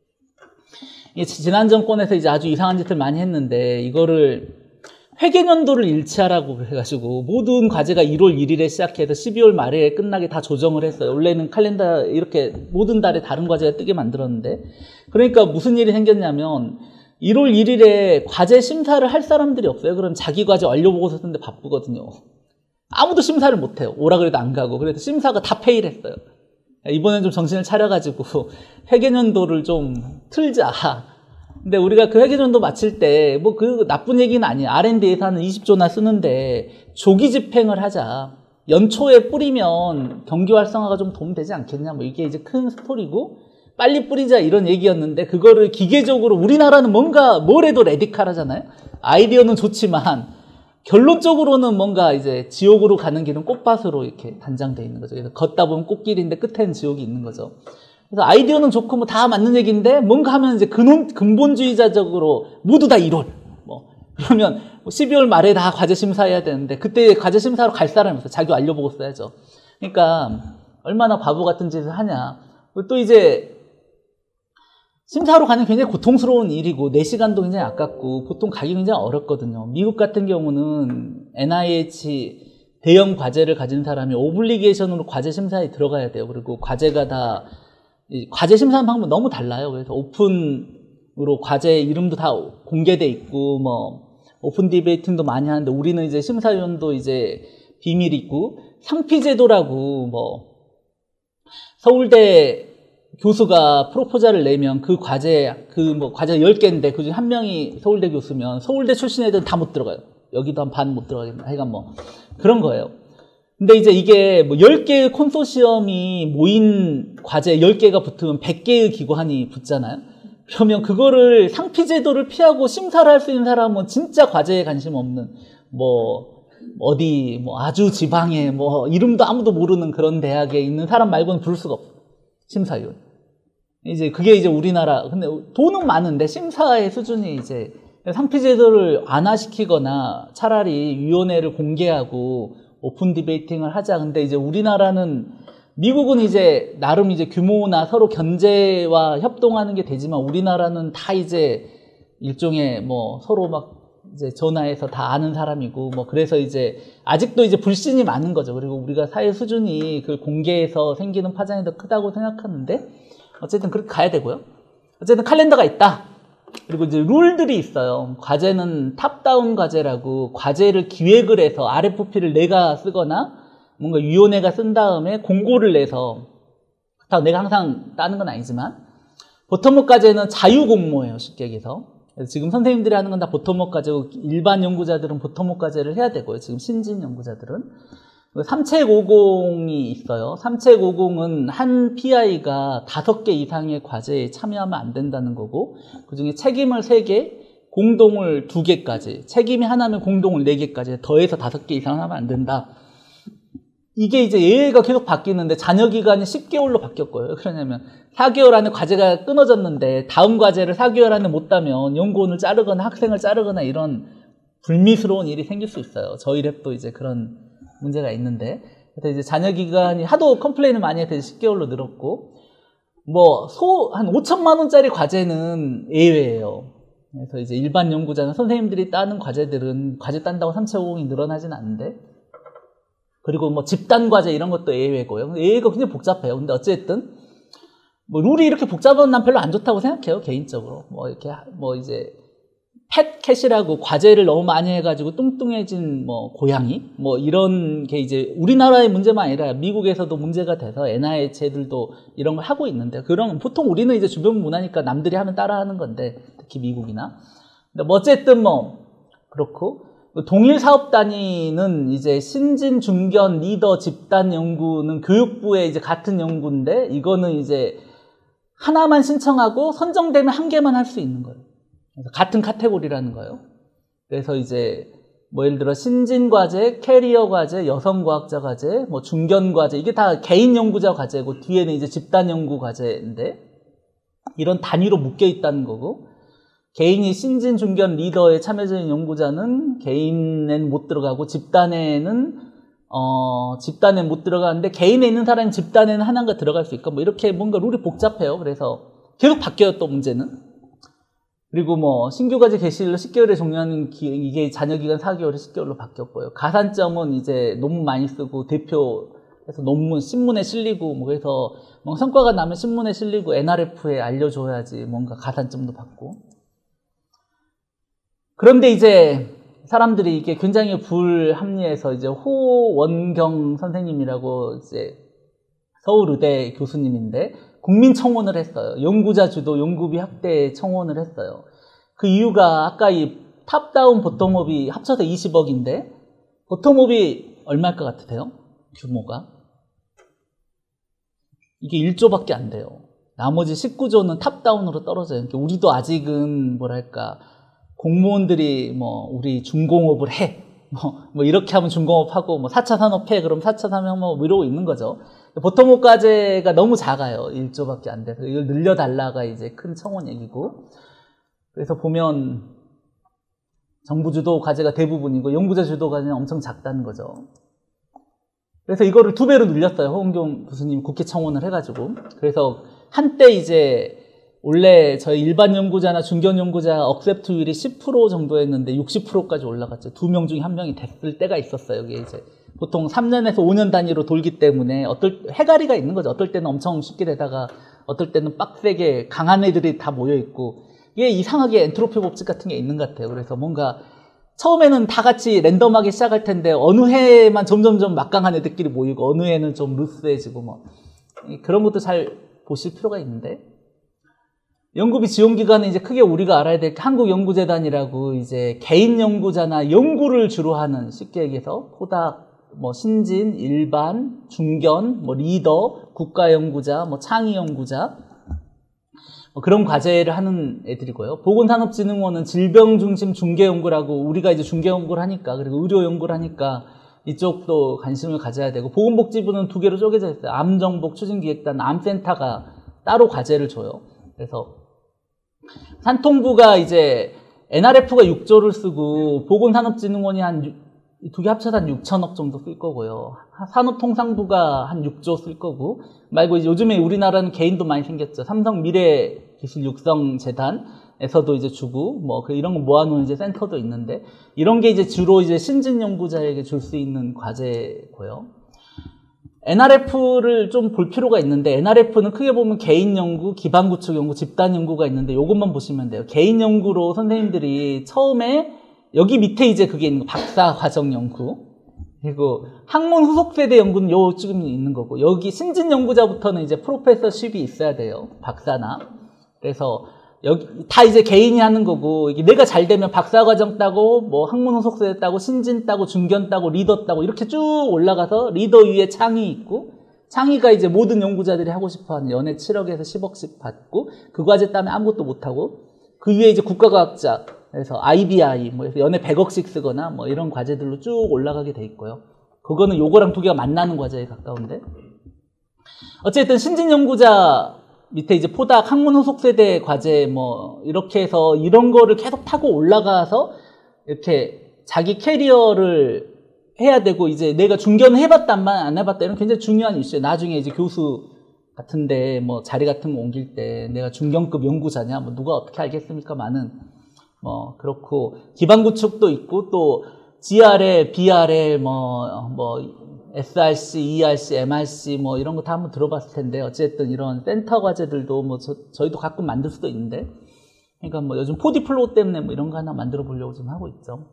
지난 정권에서 이제 아주 이상한 짓을 많이 했는데, 이거를 회계연도를 일치하라고 해가지고 모든 과제가 1월 1일에 시작해서 12월 말에 끝나게 다 조정을 했어요. 원래는 칼렌더 이렇게 모든 달에 다른 과제가 뜨게 만들었는데, 그러니까 무슨 일이 생겼냐면 1월 1일에 과제 심사를 할 사람들이 없어요. 그럼 자기 과제 완료보고서 쓰는데 바쁘거든요. 아무도 심사를 못해요. 오라 그래도 안 가고. 그래서 심사가 다 페일 했어요. 이번엔 좀 정신을 차려가지고 회계연도를 좀 틀자. 근데 우리가 그 회계연도 마칠 때 뭐 그 나쁜 얘기는 아니에요. R&D 예산은 20조나 쓰는데 조기 집행을 하자. 연초에 뿌리면 경기 활성화가 좀 도움되지 않겠냐. 뭐 이게 이제 큰 스토리고, 빨리 뿌리자 이런 얘기였는데, 그거를 기계적으로 우리나라는 뭔가 뭘 해도 레디칼하잖아요. 아이디어는 좋지만 결론적으로는 뭔가 이제 지옥으로 가는 길은 꽃밭으로 이렇게 단장되어 있는 거죠. 그래서 걷다 보면 꽃길인데 끝에는 지옥이 있는 거죠. 그래서 아이디어는 좋고 뭐 다 맞는 얘기인데, 뭔가 하면 이제 근본주의자적으로 모두 다 1월 뭐 그러면 12월 말에 다 과제 심사해야 되는데, 그때 과제 심사로 갈 사람이 없어요. 자기 완료보고 써야죠. 그러니까 얼마나 바보 같은 짓을 하냐. 또 이제 심사로 가는 굉장히 고통스러운 일이고 4시간도 굉장히 아깝고 보통 가기 굉장히 어렵거든요. 미국 같은 경우는 NIH 대형 과제를 가진 사람이 오블리게이션으로 과제 심사에 들어가야 돼요. 그리고 과제가 다 과제 심사하는 방법은 너무 달라요. 그래서 오픈으로 과제 이름도 다 공개돼 있고 뭐 오픈 디베이팅도 많이 하는데, 우리는 이제 심사위원도 이제 비밀이 있고, 상피제도라고 뭐 서울대 교수가 프로포잘을 내면 그 과제가 10개인데 그중에 한 명이 서울대 교수면 서울대 출신 애들은 다 못 들어가요. 여기도 한 반 못 들어가겠네. 하여간 뭐 그런 거예요. 근데 이제 이게 뭐 10개의 콘소시엄이 모인 과제 10개가 붙으면 100개의 기관이 붙잖아요. 그러면 그거를 상피제도를 피하고 심사를 할 수 있는 사람은 진짜 과제에 관심 없는 뭐 어디 뭐 아주 지방에 뭐 이름도 아무도 모르는 그런 대학에 있는 사람 말고는 부를 수가 없어요. 심사위원. 이제 그게 이제 우리나라, 근데 돈은 많은데 심사의 수준이 이제 상피제도를 완화시키거나 차라리 위원회를 공개하고 오픈 디베이팅을 하자. 근데 이제 우리나라는, 미국은 이제 나름 이제 규모나 서로 견제와 협동하는 게 되지만, 우리나라는 다 이제 일종의 뭐 서로 막 이제 전화해서 다 아는 사람이고 뭐, 그래서 이제 아직도 이제 불신이 많은 거죠. 그리고 우리가 사회 수준이 그 공개해서 생기는 파장이 더 크다고 생각하는데, 어쨌든 그렇게 가야 되고요. 어쨌든 칼렌더가 있다. 그리고 이제 룰들이 있어요. 과제는 탑다운 과제라고 과제를 기획을 해서 RFP를 내가 쓰거나 뭔가 위원회가 쓴 다음에 공고를 내서 내가 항상 따는 건 아니지만 보텀업 과제는 자유공모예요. 쉽게 얘기해서. 그래서 지금 선생님들이 하는 건 다 보텀업 과제고 일반 연구자들은 보텀업 과제를 해야 되고요. 지금 신진 연구자들은. 삼책 50이 있어요. 삼책 50은 한 PI가 5개 이상의 과제에 참여하면 안 된다는 거고 그중에 책임을 3개, 공동을 2개까지 책임이 하나면 공동을 4개까지 더해서 5개 이상 하면 안 된다. 이게 이제 예외가 계속 바뀌는데 잔여 기간이 10개월로 바뀌었고요. 왜 그러냐면 4개월 안에 과제가 끊어졌는데 다음 과제를 4개월 안에 못 따면 연구원을 자르거나 학생을 자르거나 이런 불미스러운 일이 생길 수 있어요. 저희 랩도 이제 그런 문제가 있는데 그래서 이제 잔여 기간이 하도 컴플레인을 많이 해서 10개월로 늘었고 한 5천만 원짜리 과제는 예외예요. 그래서 이제 일반 연구자는 선생님들이 따는 과제들은 과제 딴다고 3.50이 늘어나진 않는데 그리고 집단 과제 이런 것도 예외고요. 예외가 굉장히 복잡해요. 근데 어쨌든 룰이 이렇게 복잡한 난 별로 안 좋다고 생각해요. 개인적으로. 이렇게 이제 펫캣이라고 과제를 너무 많이 해가지고 뚱뚱해진 고양이 이런 게 이제 우리나라의 문제만 아니라 미국에서도 문제가 돼서 NIH들도 이런 걸 하고 있는데 그런 보통 우리는 이제 주변 문화니까 남들이 하면 따라하는 건데 특히 미국이나 근데 어쨌든 그렇고 동일 사업 단위는 이제 신진, 중견, 리더, 집단 연구는 교육부의 이제 같은 연구인데 이거는 이제 하나만 신청하고 선정되면 한 개만 할 수 있는 거예요. 그래서 같은 카테고리라는 거예요. 그래서 이제 예를 들어 신진 과제, 캐리어 과제, 여성 과학자 과제, 중견 과제 이게 다 개인 연구자 과제고 뒤에는 이제 집단 연구 과제인데 이런 단위로 묶여 있다는 거고 개인이 신진, 중견, 리더에 참여적인 연구자는 개인엔 못 들어가고 집단에는 못 들어가는데 개인에 있는 사람이 집단에는 하나가 들어갈 수 있고 이렇게 뭔가 룰이 복잡해요. 그래서 계속 바뀌어요. 또 문제는. 그리고 신규 과제 개시일로 10개월에 종료하는 이게 잔여기간 4개월에 10개월로 바뀌었고요. 가산점은 이제 논문 많이 쓰고 대표해서 논문 신문에 실리고 그래서 성과가 나면 신문에 실리고 NRF에 알려줘야지 뭔가 가산점도 받고. 그런데 이제 사람들이 이게 굉장히 불합리해서 이제 호원경 선생님이라고 이제 서울의대 교수님인데 국민청원을 했어요. 연구자 주도 연구비 확대 청원을 했어요. 그 이유가 아까 이 탑다운 보텀업이 합쳐서 20억인데 보텀업이 얼마일 것 같으세요? 규모가? 이게 1조밖에 안 돼요. 나머지 19조는 탑다운으로 떨어져요. 그러니까 우리도 아직은 공무원들이 우리 중공업을 해. 이렇게 하면 중공업하고 4차 산업 해. 그럼 4차 산업 이러고 있는 거죠. 보텀업 과제가 너무 작아요. 1조밖에 안 돼서. 이걸 늘려달라가 이제 큰 청원 얘기고. 그래서 보면 정부 주도 과제가 대부분이고 연구자 주도 과제는 엄청 작다는 거죠. 그래서 이거를 2배로 늘렸어요. 호원경 교수님 국회 청원을 해가지고. 그래서 한때 이제 원래 저희 일반 연구자나 중견 연구자 억셉트율이 10% 정도였는데 60%까지 올라갔죠. 2명 중에 1명이 됐을 때가 있었어요. 이게 이제 보통 3년에서 5년 단위로 돌기 때문에 해가리가 있는 거죠. 어떨 때는 엄청 쉽게 되다가 어떨 때는 빡세게 강한 애들이 다 모여 있고 이게 이상하게 엔트로피 법칙 같은 게 있는 것 같아요. 그래서 뭔가 처음에는 다 같이 랜덤하게 시작할 텐데 어느 해만 점점점 막강한 애들끼리 모이고 어느 해는 좀 루스해지고 그런 것도 잘 보실 필요가 있는데 연구비 지원 기관은 이제 크게 우리가 알아야 될 게 한국연구재단이라고 이제 개인 연구자나 연구를 주로 하는 쉽게 얘기해서 포닥, 신진, 일반, 중견, 리더, 국가연구자, 창의연구자 그런 과제를 하는 애들이고요. 보건산업진흥원은 질병중심 중개연구라고 우리가 이제 중개연구를 하니까 그리고 의료연구를 하니까 이쪽도 관심을 가져야 되고 보건복지부는 2개로 쪼개져 있어요. 암정복 추진기획단, 암센터가 따로 과제를 줘요. 그래서 산통부가 이제 NRF가 6조를 쓰고 보건산업진흥원이 두 개 합쳐서 한 6천억 정도 쓸 거고요. 산업통상부가 한 6조 쓸 거고 말고 이제 요즘에 우리나라는 개인도 많이 생겼죠. 삼성 미래기술육성재단에서도 이제 주고 이런 거 모아놓은 이제 센터도 있는데 이런 게 이제 주로 이제 신진 연구자에게 줄 수 있는 과제고요. NRF를 좀 볼 필요가 있는데, NRF는 크게 보면 개인 연구, 기반 구축 연구, 집단 연구가 있는데, 요것만 보시면 돼요. 개인 연구로 선생님들이 처음에, 여기 밑에 이제 그게 있는 거, 박사 과정 연구. 그리고 학문 후속 세대 연구는 요쯤 있는 거고, 여기 신진 연구자부터는 이제 프로페서십이 있어야 돼요. 박사나. 그래서, 여기 다 이제 개인이 하는 거고, 이게 내가 잘 되면 박사 과정 따고, 뭐 학문 후속 세대 따고, 신진 따고, 중견 따고, 리더 따고, 이렇게 쭉 올라가서 리더 위에 창이 있고, 창의가 이제 모든 연구자들이 하고 싶어 하는 연애 7억에서 10억씩 받고, 그 과제 따면 아무것도 못하고, 그 위에 이제 국가과학자, 그래서 IBI, 뭐 연애 100억씩 쓰거나 뭐 이런 과제들로 쭉 올라가게 돼 있고요. 그거는 요거랑 두 개가 만나는 과제에 가까운데. 어쨌든 신진 연구자 밑에 이제 포닥, 학문 후속 세대 과제 뭐 이렇게 해서 이런 거를 계속 타고 올라가서 이렇게 자기 캐리어를 해야 되고, 이제 내가 중견 해봤다만 안 해봤다 이런 굉장히 중요한 이슈예요. 나중에 이제 교수 같은데 뭐 자리 같은 거 옮길 때 내가 중견급 연구자냐 뭐 누가 어떻게 알겠습니까? 많은 뭐 그렇고, 기반 구축도 있고, 또 GRL, BRL 뭐 SRC, ERC, MRC 뭐 이런 거 다 한번 들어봤을 텐데, 어쨌든 이런 센터 과제들도 뭐 저희도 가끔 만들 수도 있는데, 그러니까 뭐 요즘 4D 플로우 때문에 뭐 이런 거 하나 만들어 보려고 지금 하고 있죠.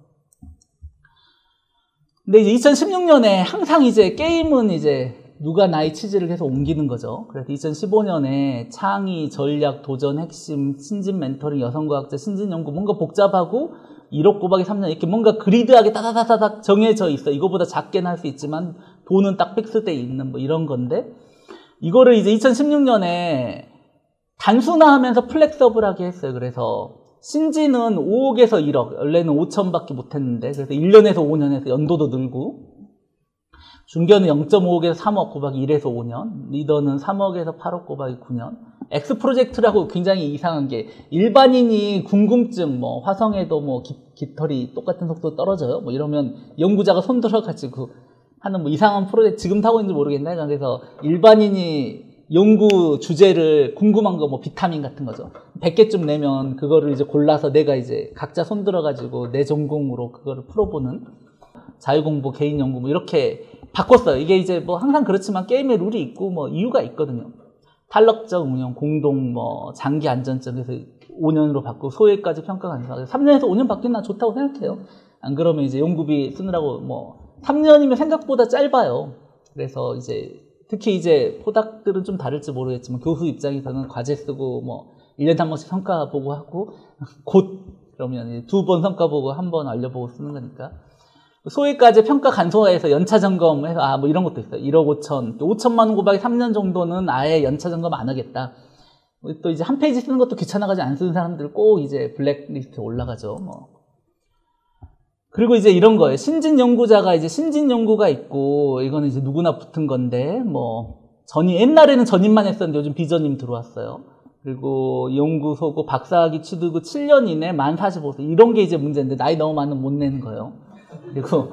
근데 이제 2016년에 항상 이제 게임은 이제 누가 나의 치즈를 계속 옮기는 거죠. 그래서 2015년에 창의, 전략, 도전, 핵심, 신진 멘토링, 여성과학자, 신진 연구, 뭔가 복잡하고 1억 곱하기 3년 이렇게 뭔가 그리드하게 따다다다닥 정해져 있어. 이거보다 작게는 할 수 있지만 돈은 딱 픽스돼 있는 뭐 이런 건데, 이거를 이제 2016년에 단순화하면서 플렉서블하게 했어요. 그래서 신진은 5억에서 1억, 원래는 5천밖에 못했는데, 그래서 1년에서 5년에서 연도도 늘고, 중견은 0.5억에서 3억 곱하기 1에서 5년, 리더는 3억에서 8억 곱하기 9년. X 프로젝트라고 굉장히 이상한 게, 일반인이 궁금증, 뭐 화성에도 뭐 깃털이 똑같은 속도 떨어져요, 뭐 이러면 연구자가 손들어가지고 하는 뭐 이상한 프로젝트, 지금 타고 있는지 모르겠네. 그래서 일반인이 연구 주제를 궁금한 거 뭐 비타민 같은 거죠. 100개쯤 내면 그거를 이제 골라서 내가 이제 각자 손들어가지고 내 전공으로 그거를 풀어보는 자유공부, 개인 연구 뭐 이렇게 바꿨어요. 이게 이제 뭐 항상 그렇지만 게임의 룰이 있고 뭐 이유가 있거든요. 탈럭적 운영, 공동, 뭐 장기 안전적, 그래서 5년으로 바꾸고 소외까지 평가 간다. 3년에서 5년 바뀌면 난 좋다고 생각해요. 안 그러면 이제 연구비 쓰느라고 뭐 3년이면 생각보다 짧아요. 그래서 이제 특히 이제 포닥들은 좀 다를지 모르겠지만 교수 입장에서는 과제 쓰고 뭐 1년에 한 번씩 성과 보고 하고 곧 그러면 2번 성과 보고 1번 알려보고 쓰는 거니까. 소위까지 평가 간소화해서 연차 점검해서 뭐 이런 것도 있어요. 1억 5천, 5천만 원 곱하기 3년 정도는 아예 연차 점검 안 하겠다. 또 이제 한 페이지 쓰는 것도 귀찮아가지고 안 쓰는 사람들 꼭 이제 블랙리스트에 올라가죠. 뭐. 그리고 이제 이런 거예요. 신진 연구자가 이제 신진 연구가 있고, 이거는 이제 누구나 붙은 건데, 뭐 옛날에는 전임만 했었는데 요즘 비전임 들어왔어요. 그리고 연구소고 박사학위 취득 7년 이내 만 45세 이런 게 이제 문제인데, 나이 너무 많으면 못 내는 거예요. 그리고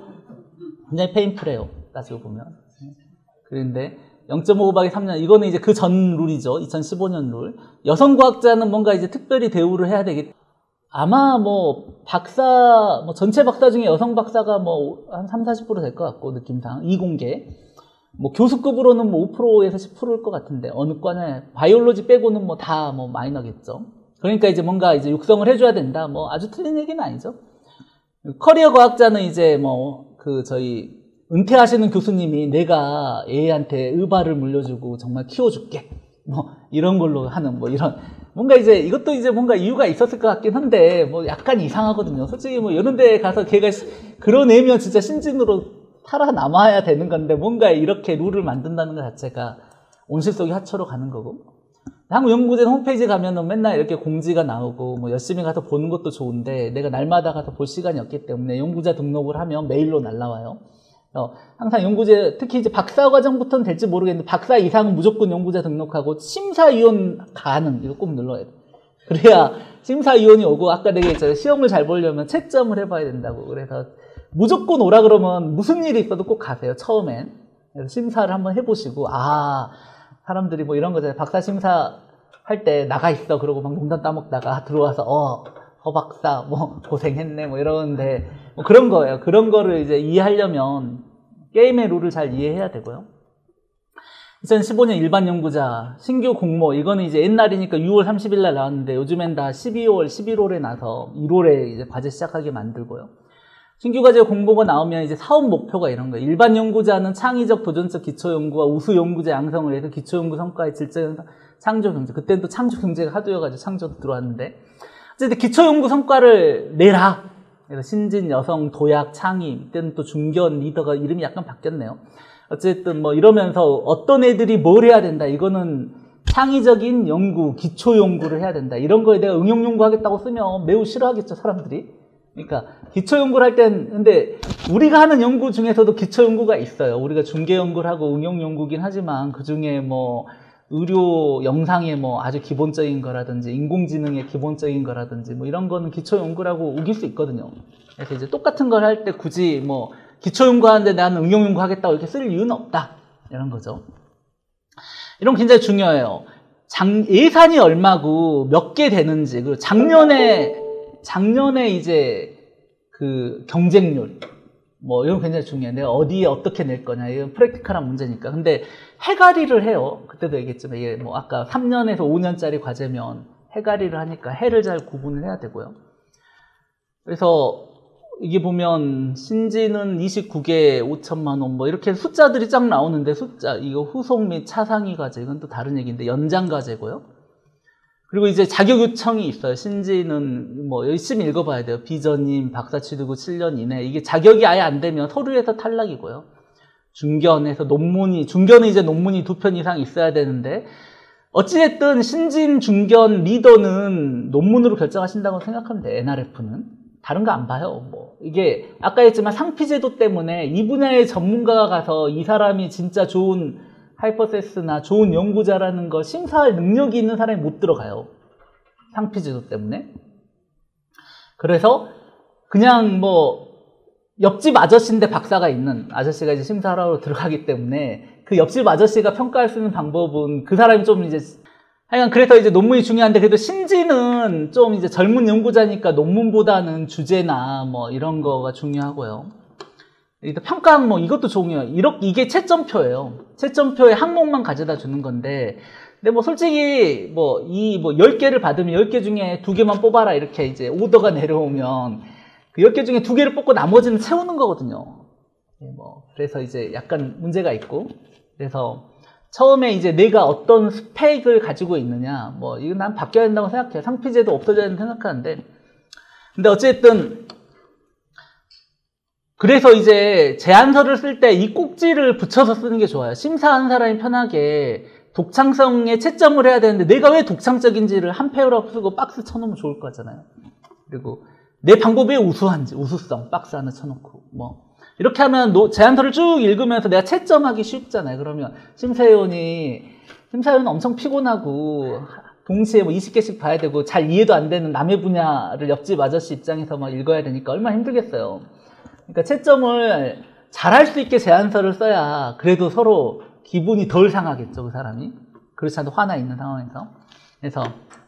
굉장히 페인풀해요, 따지고 보면. 그런데 0.5 곱하기 3년, 이거는 이제 그 전 룰이죠. 2015년 룰. 여성과학자는 뭔가 이제 특별히 대우를 해야 되겠다. 아마 뭐 박사, 뭐 전체 박사 중에 여성 박사가 뭐 한 30-40% 될 것 같고, 느낌상 이공계. 뭐 교수급으로는 뭐 5%에서 10%일 것 같은데, 어느 과냐, 바이올로지 빼고는 뭐 다 뭐 마이너겠죠. 그러니까 이제 뭔가 이제 육성을 해줘야 된다. 뭐 아주 틀린 얘기는 아니죠. 커리어 과학자는 이제 뭐 저희 은퇴하시는 교수님이 내가 얘한테 의발을 물려주고 정말 키워줄게 뭐 이런 걸로 하는 뭐 이런, 뭔가 이제 이것도 이제 뭔가 이유가 있었을 것 같긴 한데 뭐 약간 이상하거든요. 솔직히 뭐 이런 데 가서 걔가 그런 애면 진짜 신진으로 살아남아야 되는 건데, 뭔가 이렇게 룰을 만든다는 것 자체가 온실 속의 하초로 가는 거고. 한국연구제 홈페이지 가면은 맨날 이렇게 공지가 나오고, 뭐 열심히 가서 보는 것도 좋은데, 내가 날마다 가서 볼 시간이 없기 때문에 연구자 등록을 하면 메일로 날라와요. 항상 연구제, 특히 이제 박사 과정부터는 될지 모르겠는데, 박사 이상은 무조건 연구자 등록하고, 심사위원 가능, 이거 꼭 눌러야 돼. 그래야 심사위원이 오고, 아까 내가 했잖아요. 시험을 잘 보려면 채점을 해봐야 된다고. 그래서 무조건 오라 그러면 무슨 일이 있어도 꼭 가세요, 처음엔. 그래서 심사를 한번 해보시고, 사람들이 뭐 이런 거잖아요. 박사 심사 할 때 나가 있어. 그러고 막 농담 따먹다가 들어와서, 허 박사, 뭐, 고생했네. 뭐 이러는데, 뭐 그런 거예요. 그런 거를 이제 이해하려면 게임의 룰을 잘 이해해야 되고요. 2015년 일반 연구자 신규 공모, 이거는 이제 옛날이니까 6월 30일 날 나왔는데 요즘엔 다 12월, 11월에 나서 1월에 이제 과제 시작하게 만들고요. 신규 과제 공모가 나오면 이제 사업 목표가 이런 거예요. 일반 연구자는 창의적, 도전적 기초 연구와 우수 연구자 양성을 해서 기초 연구 성과의 질적 창조 경제. 그때는 또 창조 경제가 하도여가지고 창조도 들어왔는데, 어쨌든 기초 연구 성과를 내라. 그래서 신진, 여성, 도약, 창의, 이때는 또 중견, 리더가 이름이 약간 바뀌었네요. 어쨌든 뭐 이러면서 어떤 애들이 뭘 해야 된다. 이거는 창의적인 연구, 기초 연구를 해야 된다. 이런 거에 내가 응용 연구하겠다고 쓰면 매우 싫어하겠죠, 사람들이. 그러니까 기초 연구를 할 땐, 근데 우리가 하는 연구 중에서도 기초 연구가 있어요. 우리가 중개 연구를 하고 응용 연구긴 하지만 그 중에 뭐 의료 영상의 뭐 아주 기본적인 거라든지 인공지능의 기본적인 거라든지 뭐 이런 거는 기초 연구라고 우길 수 있거든요. 그래서 이제 똑같은 걸 할 때 굳이 뭐 기초 연구하는데 나는 응용 연구하겠다고 이렇게 쓸 이유는 없다. 이런 거죠. 이런 게 굉장히 중요해요. 예산이 얼마고 몇 개 되는지, 그리고 작년에 이제 그 경쟁률, 뭐 이런 거 굉장히 중요해. 내가 어디에 어떻게 낼 거냐. 이건 프랙티컬한 문제니까. 근데 해가리를 해요. 그때도 얘기했지만 이게 뭐 아까 3년에서 5년짜리 과제면 해가리를 하니까 해를 잘 구분을 해야 되고요. 그래서 이게 보면 신지는 29개 5천만 원 뭐 이렇게 숫자들이 쫙 나오는데, 숫자 이거 후속 및 차상위 과제, 이건 또 다른 얘기인데 연장 과제고요. 그리고 이제 자격 요청이 있어요. 신지는 뭐 열심히 읽어봐야 돼요. 비전임, 박사 취득 후 7년 이내. 이게 자격이 아예 안 되면 서류에서 탈락이고요. 중견에서 중견은 이제 논문이 2편 이상 있어야 되는데, 어찌됐든 신진, 중견, 리더는 논문으로 결정하신다고 생각하면 돼요. NRF는. 다른 거 안 봐요. 뭐 이게 아까 했지만 상피제도 때문에 이 분야의 전문가가 가서 이 사람이 진짜 좋은 하이퍼세스나 좋은 연구자라는 거 심사할 능력이 있는 사람이 못 들어가요. 상피제도 때문에. 그래서 그냥 뭐 옆집 아저씨인데 박사가 있는 아저씨가 이제 심사하러 들어가기 때문에 그 옆집 아저씨가 평가할 수 있는 방법은 그 사람이 좀 이제, 하여간 그래서 이제 논문이 중요한데, 그래도 신지는 좀 이제 젊은 연구자니까 논문보다는 주제나 뭐 이런 거가 중요하고요. 평가항 뭐 이것도 중요해요. 이게 채점표예요. 채점표에 항목만 가져다 주는 건데, 근데 뭐 솔직히 뭐 10개를 받으면 10개 중에 2개만 뽑아라 이렇게 이제 오더가 내려오면 그 10개 중에 2개를 뽑고 나머지는 채우는 거거든요. 뭐 그래서 이제 약간 문제가 있고, 그래서 처음에 이제 내가 어떤 스펙을 가지고 있느냐, 뭐 이건 난 바뀌어야 된다고 생각해요. 상피제도 없어져야 된다고 생각하는데, 근데 어쨌든 그래서 이제 제안서를 쓸 때 이 꼭지를 붙여서 쓰는 게 좋아요. 심사하는 사람이 편하게 독창성에 채점을 해야 되는데 내가 왜 독창적인지를 한 페어라고 쓰고 박스 쳐놓으면 좋을 거잖아요. 그리고 내 방법이 왜 우수한지, 우수성 박스 하나 쳐놓고 뭐 이렇게 하면 제안서를 쭉 읽으면서 내가 채점하기 쉽잖아요. 그러면 심사위원은 엄청 피곤하고 동시에 뭐 20개씩 봐야 되고 잘 이해도 안 되는 남의 분야를 옆집 아저씨 입장에서 막 읽어야 되니까 얼마나 힘들겠어요. 그러니까 채점을 잘할 수 있게 제안서를 써야 그래도 서로 기분이 덜 상하겠죠, 그 사람이. 그렇지 않아도 화나 있는 상황에서. 그래서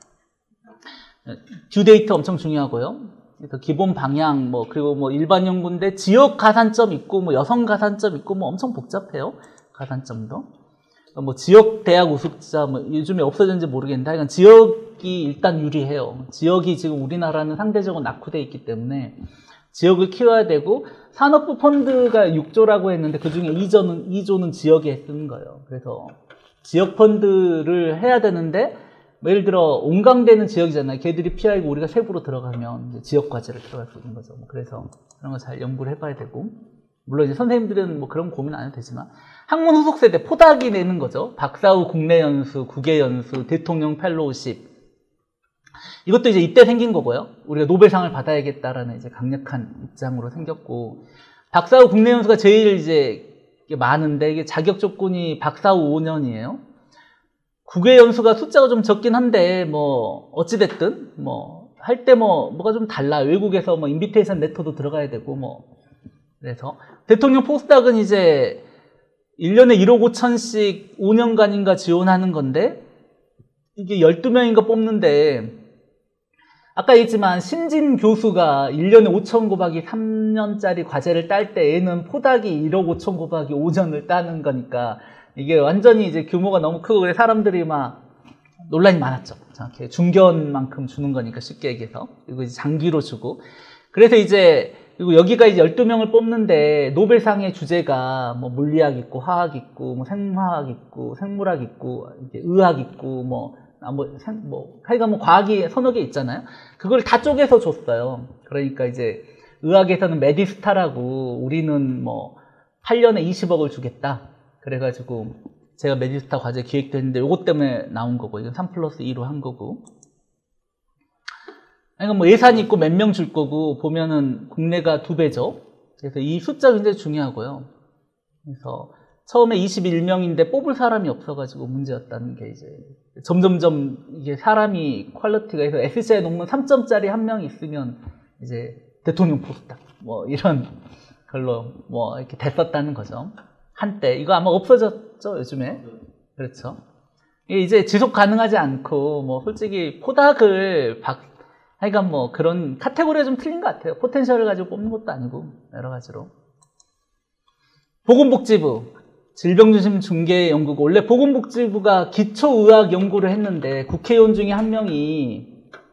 듀데이트 엄청 중요하고요. 그래서 기본 방향, 뭐, 그리고 뭐 일반 연구인데 지역 가산점 있고, 뭐 여성 가산점 있고, 뭐 엄청 복잡해요. 가산점도. 뭐 지역 대학 우수자, 뭐 요즘에 없어졌는지 모르겠는데, 하여간 지역이 일단 유리해요. 지역이 지금 우리나라는 상대적으로 낙후되어 있기 때문에 지역을 키워야 되고, 산업부 펀드가 6조라고 했는데 그 중에 2조는 지역에 쓰는 거예요. 그래서 지역 펀드를 해야 되는데, 예를 들어 온강되는 지역이잖아요. 걔들이 피하고 우리가 세부로 들어가면 이제 지역 과제를 들어갈 수 있는 거죠. 그래서 그런 거 잘 연구를 해봐야 되고, 물론 이제 선생님들은 뭐 그런 고민 안 해도 되지만, 학문 후속 세대 포닥이 내는 거죠. 박사 후 국내 연수, 국외 연수, 대통령 펠로우십. 이것도 이제 이때 생긴 거고요. 우리가 노벨상을 받아야겠다라는 이제 강력한 입장으로 생겼고, 박사 후 국내 연수가 제일 이제 많은데 이게 자격 조건이 박사 후 5년이에요. 국외 연수가 숫자가 좀 적긴 한데, 뭐, 어찌됐든, 뭐, 할 때 뭐가 좀 달라. 외국에서 뭐, 인비테이션 레터도 들어가야 되고, 뭐. 그래서, 대통령 포스닥은 이제, 1년에 1억 5천씩 5년간인가 지원하는 건데, 이게 12명인가 뽑는데, 아까 얘기했지만, 신진 교수가 1년에 5천 곱하기 3년짜리 과제를 딸 때, 얘는 포닥이 1억 5천 곱하기 5년을 따는 거니까, 이게 완전히 이제 규모가 너무 크고 그래서 사람들이 막 논란이 많았죠. 정확히 중견만큼 주는 거니까 쉽게 얘기해서. 그리고 이제 장기로 주고. 그래서 이제 그리고 여기가 이제 12명을 뽑는데 노벨상의 주제가 뭐 물리학 있고 화학 있고 뭐 생화학 있고 생물학 있고 이제 의학 있고 하여간 뭐 과학이 서너 개 있잖아요. 그걸 다 쪼개서 줬어요. 그러니까 이제 의학에서는 메디스타라고 우리는 뭐 8년에 20억을 주겠다. 그래가지고 제가 메디스타 과제 기획도 했는데 요것 때문에 나온 거고 이건 3+2로 한 거고. 그러니까 뭐 예산이 있고 몇 명 줄 거고 보면은 국내가 2배죠. 그래서 이 숫자 굉장히 중요하고요. 그래서 처음에 21명인데 뽑을 사람이 없어가지고 문제였다는 게 이제 점점점 이게 사람이 퀄리티가 해서 SCI 논문 3점짜리 한 명 있으면 이제 대통령 포스트 뭐 이런 걸로 뭐 이렇게 됐었다는 거죠. 한때 이거 아마 없어졌죠 요즘에. 그렇죠. 이게 이제 지속 가능하지 않고 뭐 솔직히 포닥을 하여간 뭐 그런 카테고리가 좀 틀린 것 같아요. 포텐셜을 가지고 뽑는 것도 아니고 여러 가지로. 보건복지부 질병중심중개연구고 원래 보건복지부가 기초의학 연구를 했는데 국회의원 중에 한 명이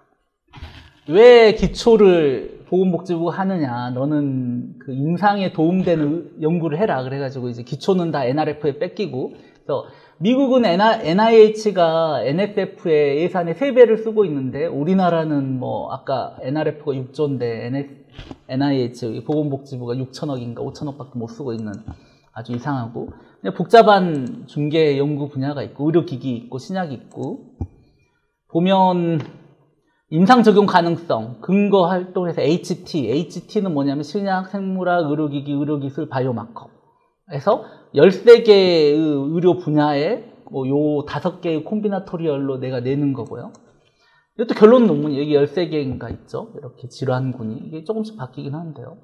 왜 기초를 보건복지부가 하느냐 너는 그 임상에 도움되는 연구를 해라 그래가지고 이제 기초는 다 NRF에 뺏기고 그래서 미국은 NIH가 NSF의 예산의 3배를 쓰고 있는데 우리나라는 뭐 아까 NRF가 6조인데 NIH 보건복지부가 6천억인가 5천억밖에 못 쓰고 있는 아주 이상하고 복잡한 중개 연구 분야가 있고 의료기기 있고 신약이 있고 보면 임상 적용 가능성 근거 활동에서 HT는 뭐냐면 신약, 생물학, 의료기기, 의료기술, 바이오마커 그래서 13개의 의료 분야에 뭐 요 5개의 콤비나토리얼로 내가 내는 거고요. 이것도 결론 논문이 여기 13개인가 있죠. 이렇게 질환군이 이게 조금씩 바뀌긴 하는데요.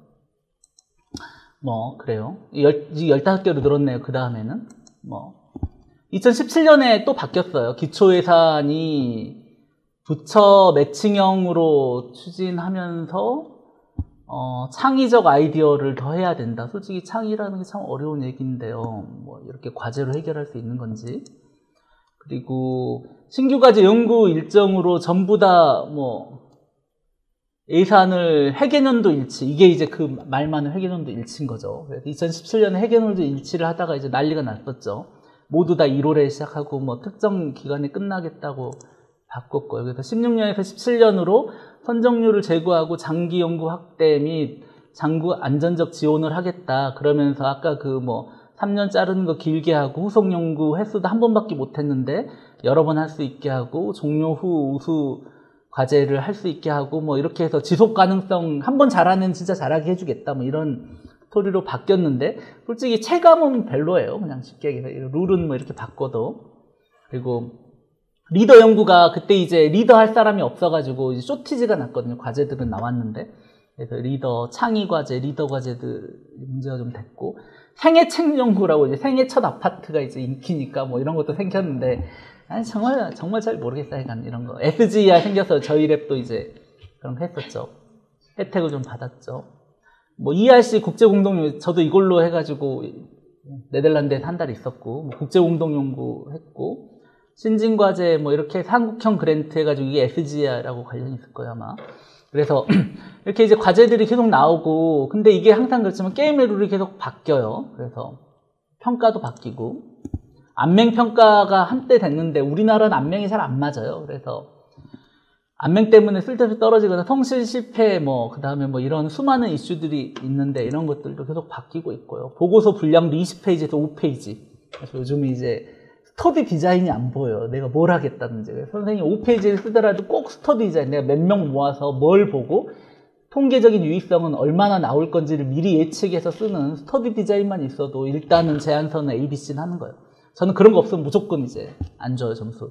뭐 그래요. 15개로 늘었네요. 그 다음에는 뭐 2017년에 또 바뀌었어요. 기초예산이 부처 매칭형으로 추진하면서 창의적 아이디어를 더 해야 된다. 솔직히 창의라는 게 참 어려운 얘기인데요. 뭐 이렇게 과제로 해결할 수 있는 건지. 그리고 신규 과제 연구 일정으로 전부 다 뭐 예산을 회계연도 일치 이게 이제 그 말 많은 회계연도 일치인 거죠. 그래서 2017년에 회계연도 일치를 하다가 이제 난리가 났었죠. 모두 다 1월에 시작하고 뭐 특정 기간에 끝나겠다고 바꿨고요. 그래서 16년에서 17년으로 선정률을 제고하고 장기 연구 확대 및 장구 안전적 지원을 하겠다. 그러면서 아까 그 뭐 3년 자르는 거 길게 하고 후속 연구 횟수도 한 번밖에 못 했는데 여러 번 할 수 있게 하고 종료 후 우수 과제를 할 수 있게 하고 뭐 이렇게 해서 지속 가능성 한 번 잘하는 진짜 잘하게 해주겠다. 뭐 이런 스토리로 바뀌었는데 솔직히 체감은 별로예요. 그냥 쉽게 얘기해서 룰은 뭐 이렇게 바꿔도. 그리고 리더 연구가 그때 이제 리더 할 사람이 없어가지고 이제 쇼티지가 났거든요. 과제들은 나왔는데. 그래서 리더, 창의 과제, 리더 과제들 문제가 좀 됐고. 생애책 연구라고 이제 생애 첫 아파트가 이제 인기니까 뭐 이런 것도 생겼는데. 아니, 정말 잘 모르겠어요. 약간 이런 거. SGR 생겨서 저희 랩도 이제 그런 거 했었죠. 혜택을 좀 받았죠. 뭐 ERC 국제공동연구, 저도 이걸로 해가지고 네덜란드에서 한 달 있었고, 뭐 국제공동연구 했고, 신진과제 뭐 이렇게 한국형 그랜트 해가지고 이게 SGR하고 관련이 있을 거예요 아마. 그래서 이렇게 이제 과제들이 계속 나오고 근데 이게 항상 그렇지만 게임의 룰이 계속 바뀌어요. 그래서 평가도 바뀌고 안맹 평가가 한때 됐는데 우리나라는 안맹이 잘 안 맞아요. 그래서 안맹 때문에 쓸데없이 떨어지거나 성실 실패 뭐 그다음에 뭐 이런 수많은 이슈들이 있는데 이런 것들도 계속 바뀌고 있고요. 보고서 분량도 20페이지에서 5페이지. 그래서 요즘 이제 스터디 디자인이 안 보여요. 내가 뭘 하겠다든지. 선생님이 5페이지를 쓰더라도 꼭 스터디 디자인. 내가 몇 명 모아서 뭘 보고 통계적인 유의성은 얼마나 나올 건지를 미리 예측해서 쓰는 스터디 디자인만 있어도 일단은 제안서는 ABC는 하는 거예요. 저는 그런 거 없으면 무조건 이제 안 줘요, 점수.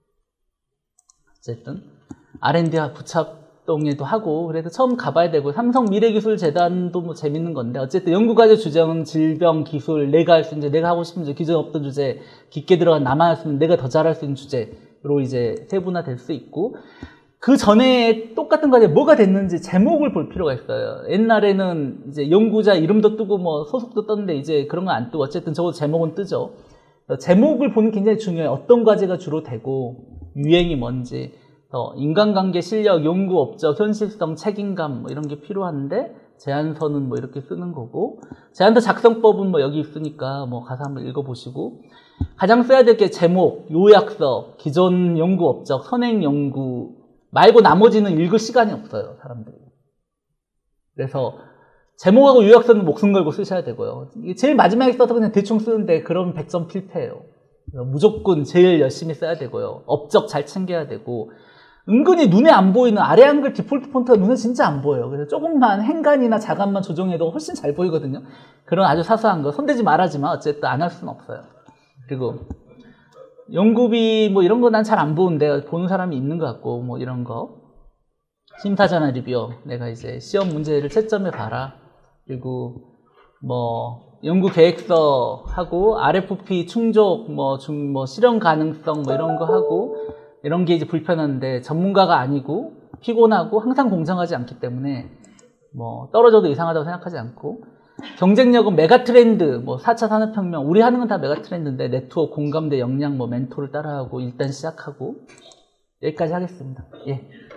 어쨌든 R&D와 부착동에도 하고 그래서 처음 가봐야 되고 삼성 미래기술재단도 뭐 재밌는 건데 어쨌든 연구과제 주제는 질병, 기술, 내가 할 수 있는 내가 하고 싶은 주제, 기존 없던 주제, 깊게 들어간 나만 할 수 있는 내가 더 잘할 수 있는 주제로 이제 세분화될 수 있고 그 전에 똑같은 과제 뭐가 됐는지 제목을 볼 필요가 있어요. 옛날에는 이제 연구자 이름도 뜨고 뭐 소속도 떴는데 이제 그런 거 안 뜨고 어쨌든 적어도 제목은 뜨죠. 제목을 보는 게 굉장히 중요해요. 어떤 과제가 주로 되고 유행이 뭔지, 인간관계 실력, 연구 업적, 현실성, 책임감 뭐 이런 게 필요한데 제안서는 뭐 이렇게 쓰는 거고, 제안서 작성법은 뭐 여기 있으니까 뭐 가서 한번 읽어보시고, 가장 써야 될 게 제목, 요약서, 기존 연구 업적, 선행 연구 말고 나머지는 읽을 시간이 없어요, 사람들이. 그래서 제목하고 요약서는 목숨 걸고 쓰셔야 되고요. 제일 마지막에 써서 그냥 대충 쓰는데 그럼 100점 필패예요. 무조건 제일 열심히 써야 되고요. 업적 잘 챙겨야 되고, 은근히 눈에 안 보이는 아래 한글 디폴트 폰트가 눈에 진짜 안 보여요. 그래서 조금만 행간이나 자간만 조정해도 훨씬 잘 보이거든요. 그런 아주 사소한 거 손대지 말하지만 어쨌든 안 할 수는 없어요. 그리고 연구비 뭐 이런 거 난 잘 안 보는데 보는 사람이 있는 것 같고, 뭐 이런 거 심사전화 리뷰, 내가 이제 시험 문제를 채점해 봐라. 그리고 뭐 연구 계획서 하고 RFP 충족, 뭐 실현 가능성 뭐 이런 거 하고, 이런 게 이제 불편한데 전문가가 아니고 피곤하고 항상 공정하지 않기 때문에 뭐 떨어져도 이상하다고 생각하지 않고, 경쟁력은 메가 트렌드, 뭐 4차 산업혁명, 우리 하는 건 다 메가 트렌드인데 네트워크, 공감대, 역량, 뭐 멘토를 따라하고 일단 시작하고, 여기까지 하겠습니다. 예.